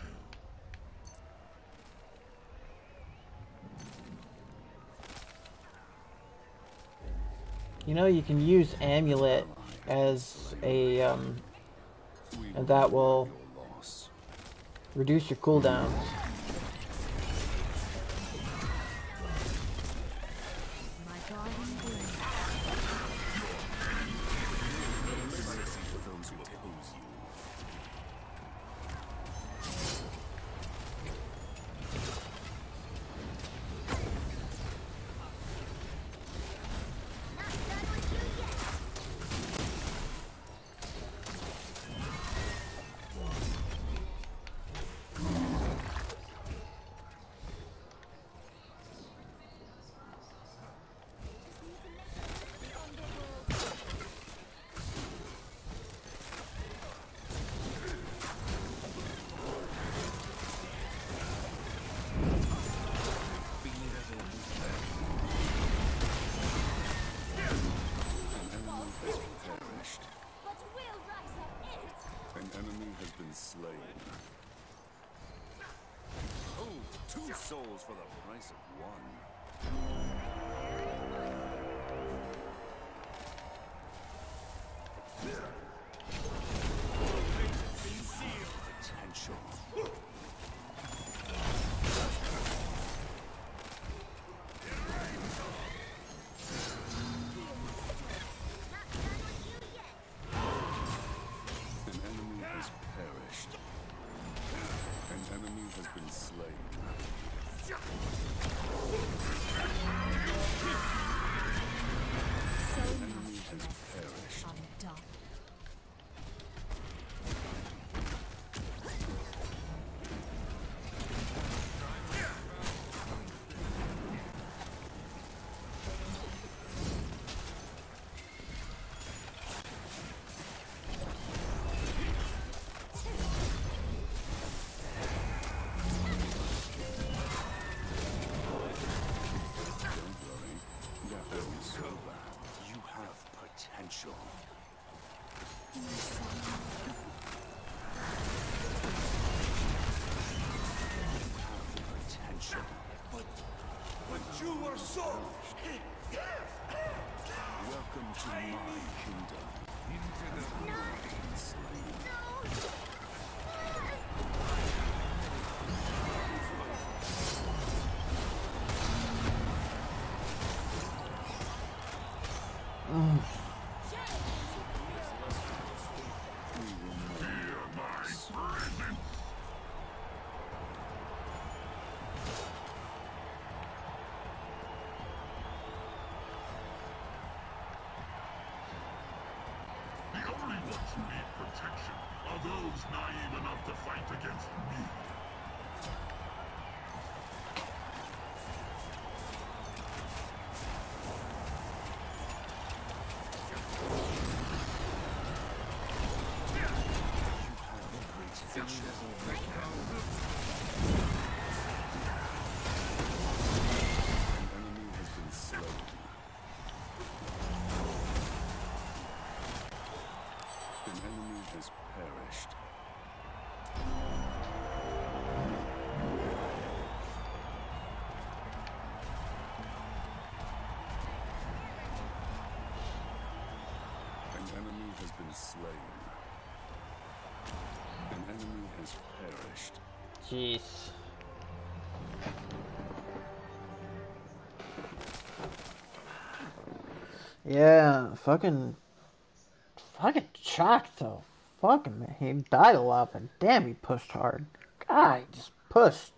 You know, you can use amulet as a and that will reduce your cooldowns. An enemy has been slain. Oh, 2 souls for the price of 1. Potential. An enemy has perished. An enemy has been slain. An enemy has perished. You have potential. Potential. But you were so... Welcome to my kingdom. The only ones who need protection are those naive enough to fight against me. An enemy has been slain. An enemy has perished. An enemy has been slain. An enemy has perished. Jeez. Yeah, fucking shocked though. Fucking man, he died a lot, but damn, he pushed hard. God, he just pushed.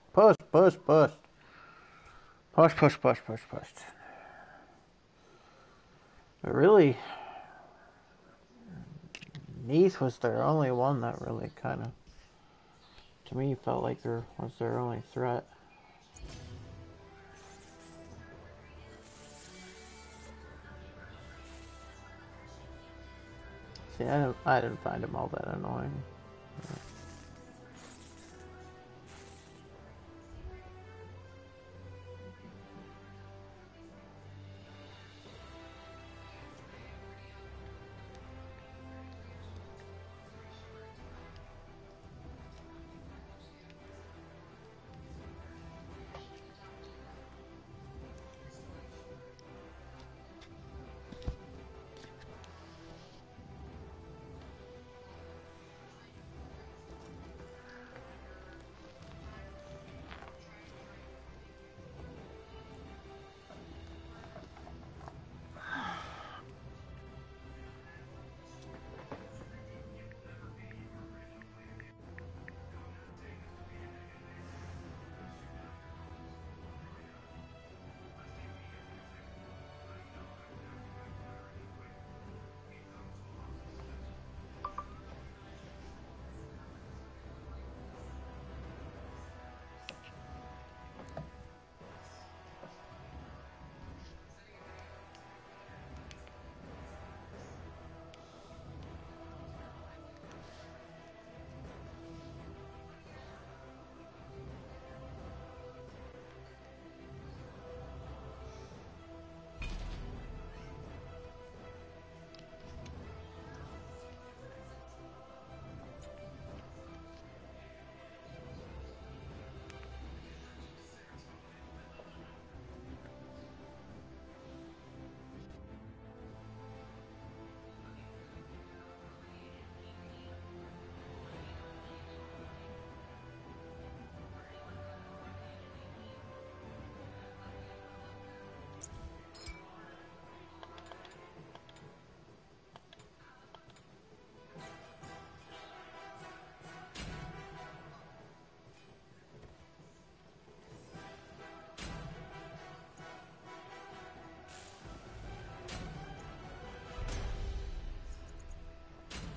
But really, Neath was their only one that really kind of, to me, felt like there was their only threat. See, I didn't find him all that annoying.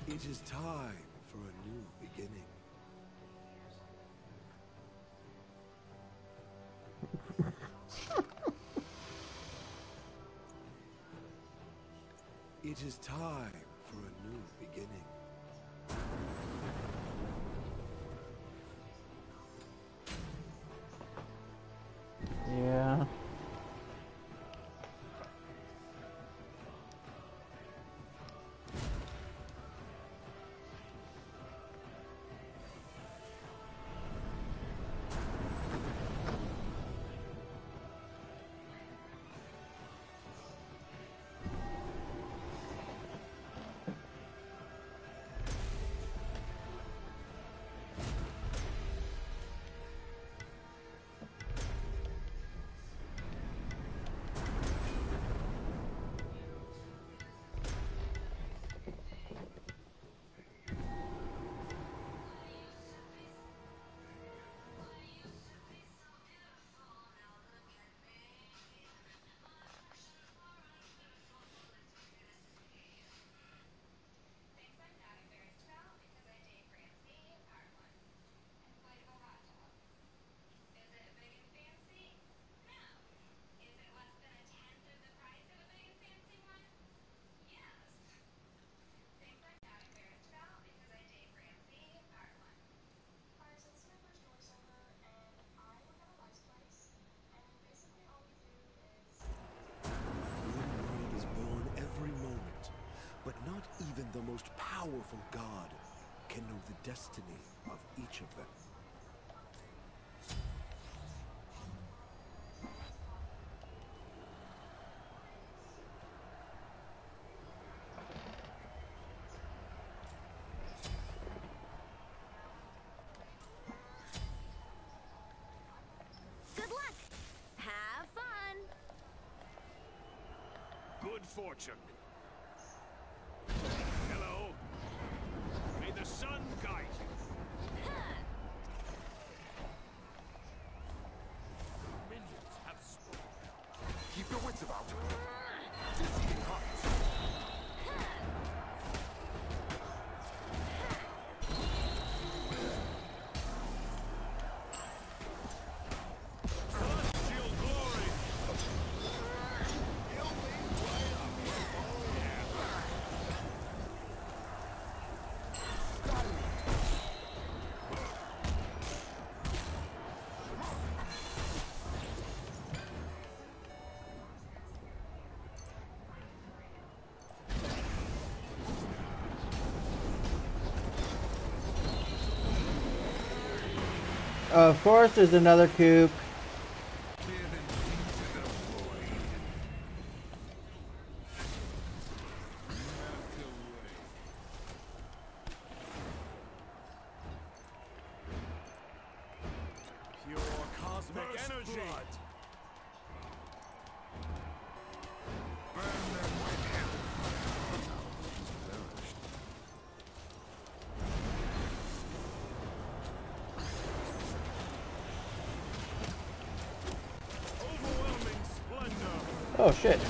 It is time for a new beginning. It is time for a new beginning. Yeah. Is born every moment, but not even the most powerful god can know the destiny of each of them. Good luck. Have fun. Good fortune. Hello. May the sun guide you. Minions have spawned. Keep your wits about. Celestial glory. Of course, there's another coop. Pure cosmic energy. Overwhelming splendor. Oh shit.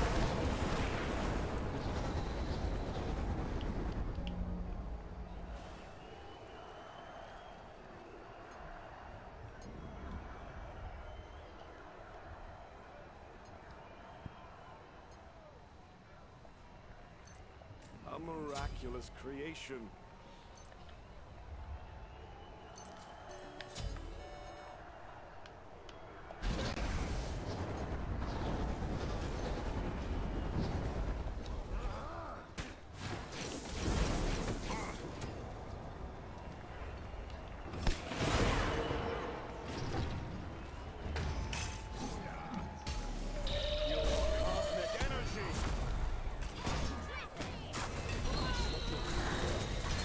A miraculous creation. Cosmic energy.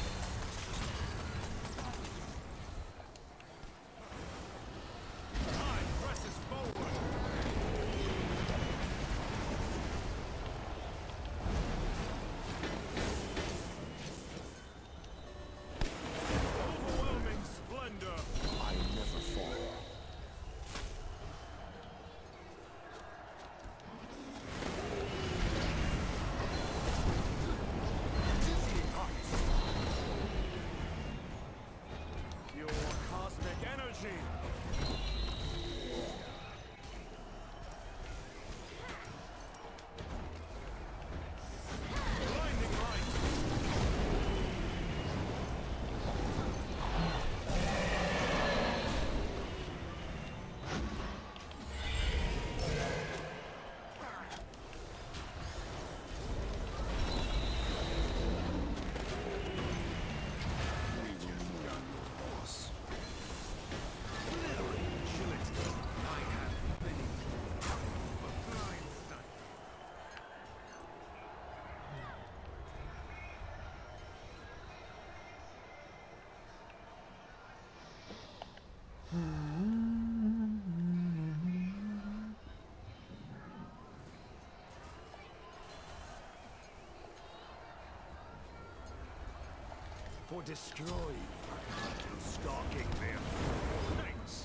for destroying, stalking them. Thanks.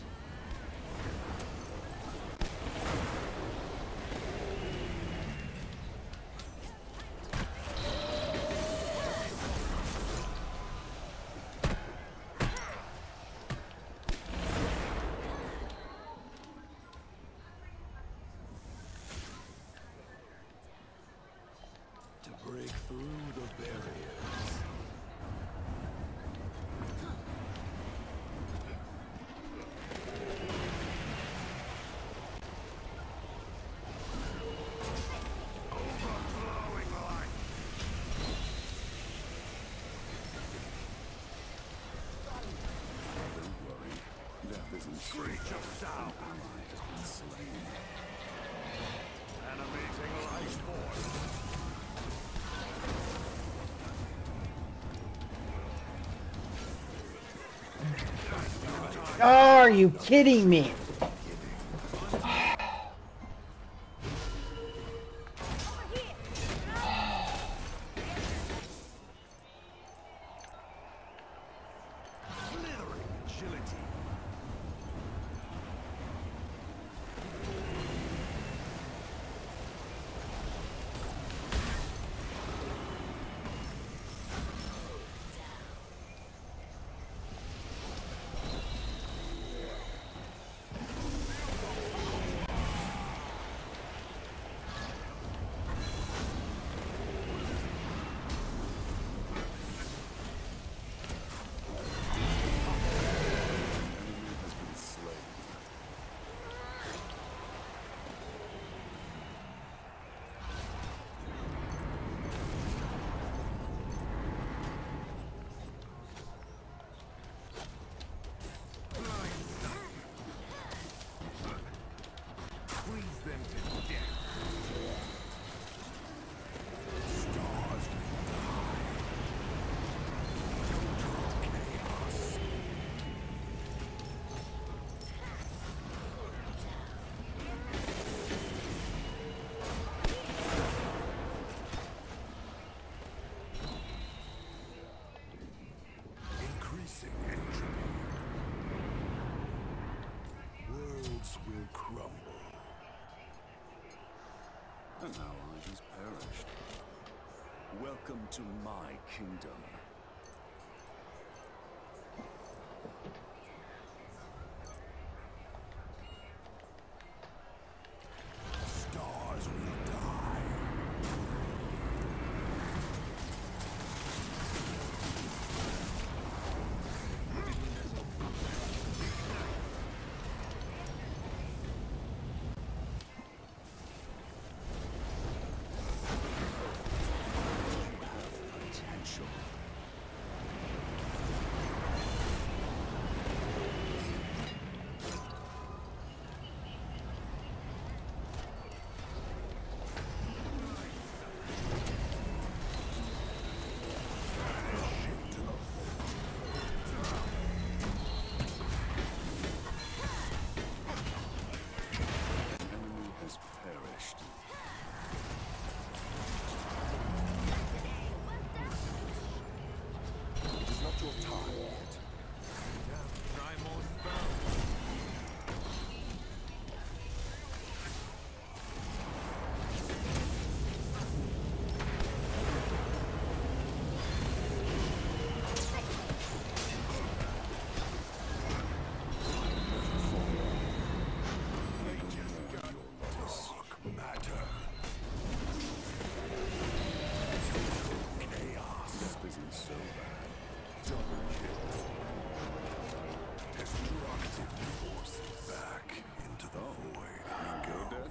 To break through the barriers. Overflowing light. Don't worry. Death isn't so Screech bad. of sound. An ally has been slain. Animating life force. Oh, are you kidding me? Slithering agility. Enemy has been slain. Freeze them to death. Stars will die. Total chaos. Increasing entropy. Worlds will crumble. An ally has perished. Welcome to my kingdom. Stars will die. Potential. Enemy has perished. It is not your time yet. Try more spells. Dark matter. Chaos. Death isn't so bad. Double kill. Destructive force back into the void. We Go dead?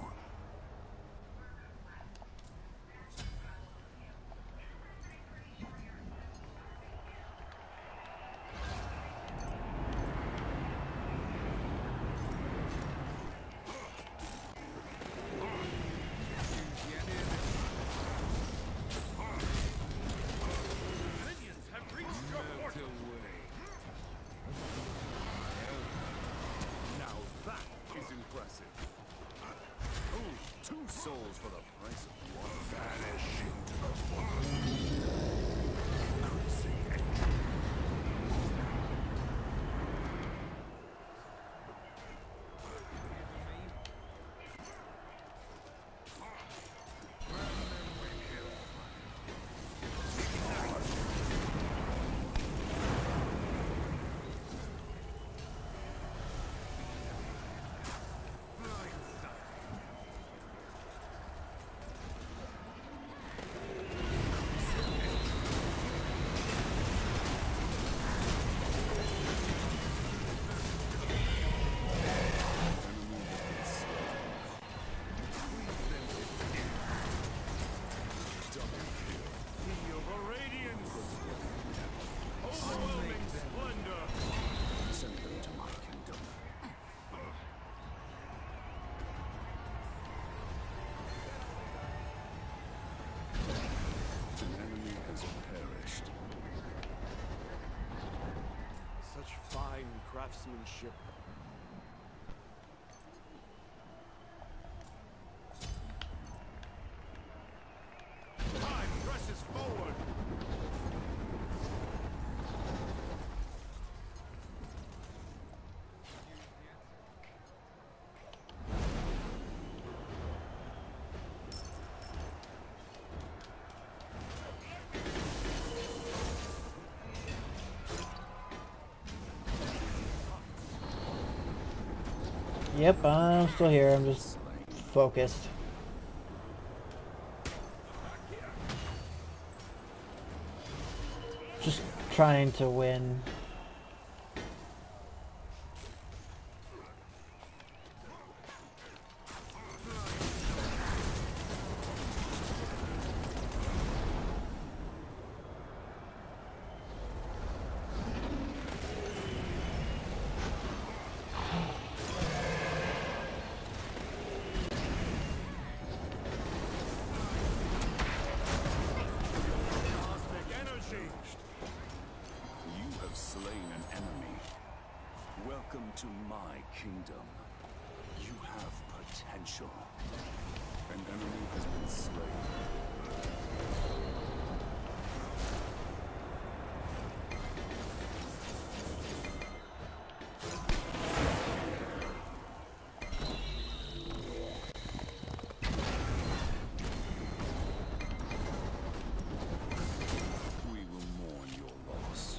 Minions have reached your portal. craftsmanship. Time presses forward. Yep, I'm still here. I'm just focused. Just trying to win. Welcome to my kingdom. You have potential. An enemy has been slain. We will mourn your loss.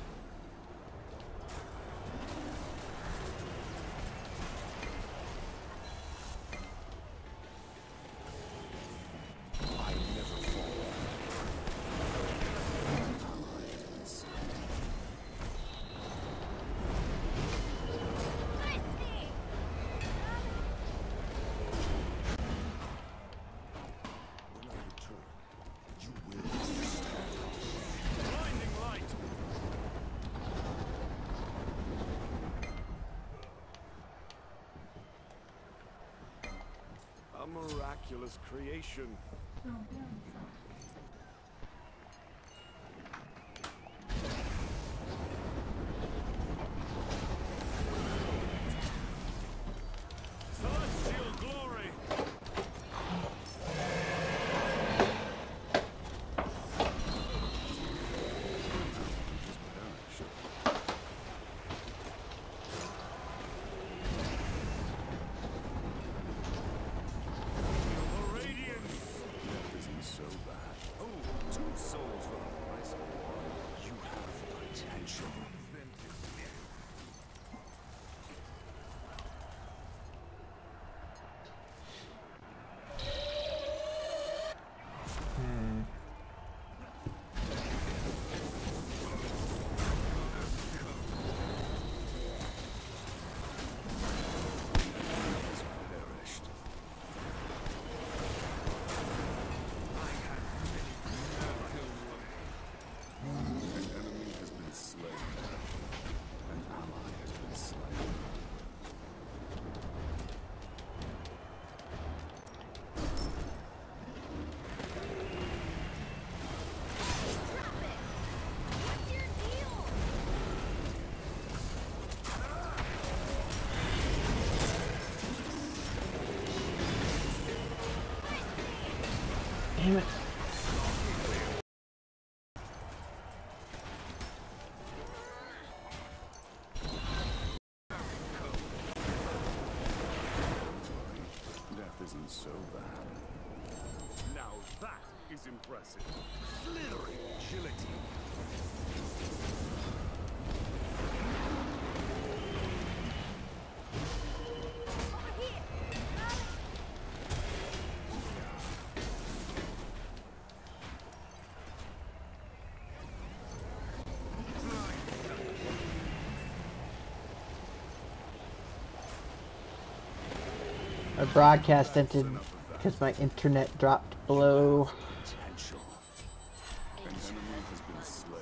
A miraculous creation. Celestial glory. Damn it. Death isn't so bad. Now that is impressive. Slithering agility. My broadcast ended because my internet dropped below. Potential. An enemy has been slain.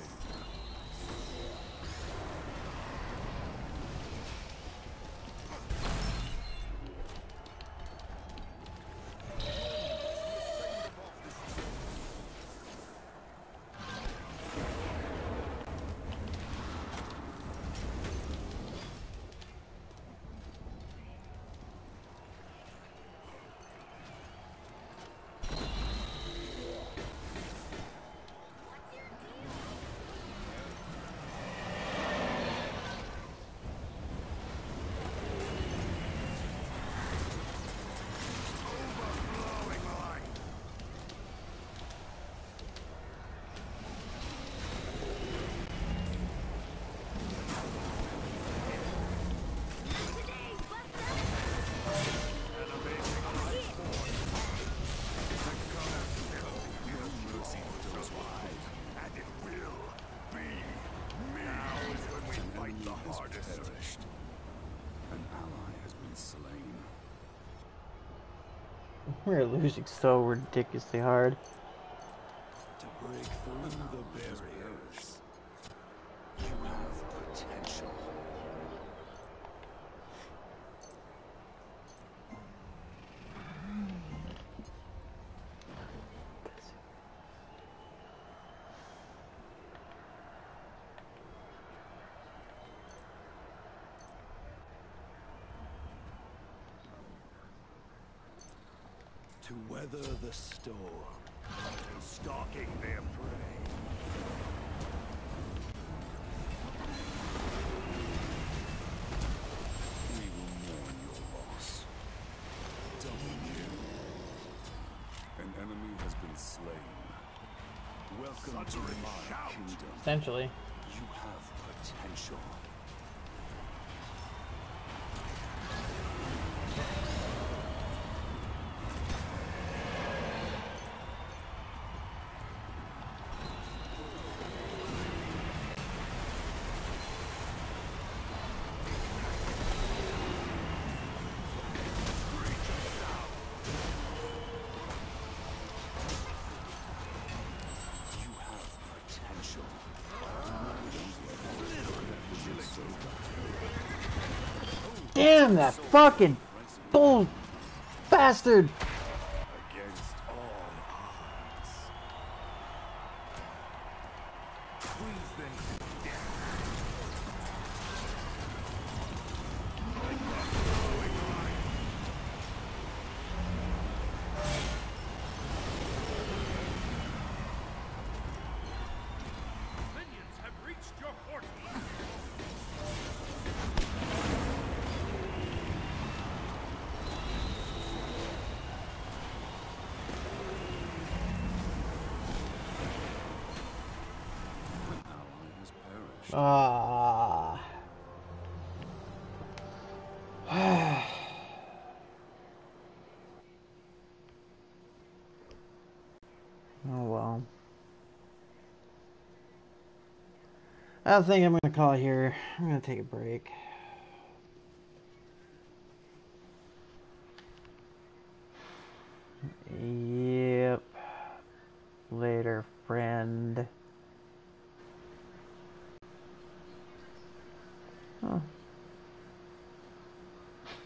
We're losing so ridiculously hard. To break through the barriers. You have potential. To weather the storm. Stalking their prey. We will mourn your loss. Double kill. An enemy has been slain. Welcome to my kingdom. Essentially. You have potential. You have potential. Damn that fucking bull bastard! Against all odds. Freeze them to death. Minions have reached your portal. An ally has perished. Ah. Oh well. I think I'm gonna call it here. I'm gonna take a break. Yep. Later, friend. Oh.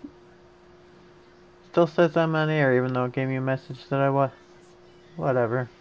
Still says I'm on air, even though it gave me a message that I was. Whatever.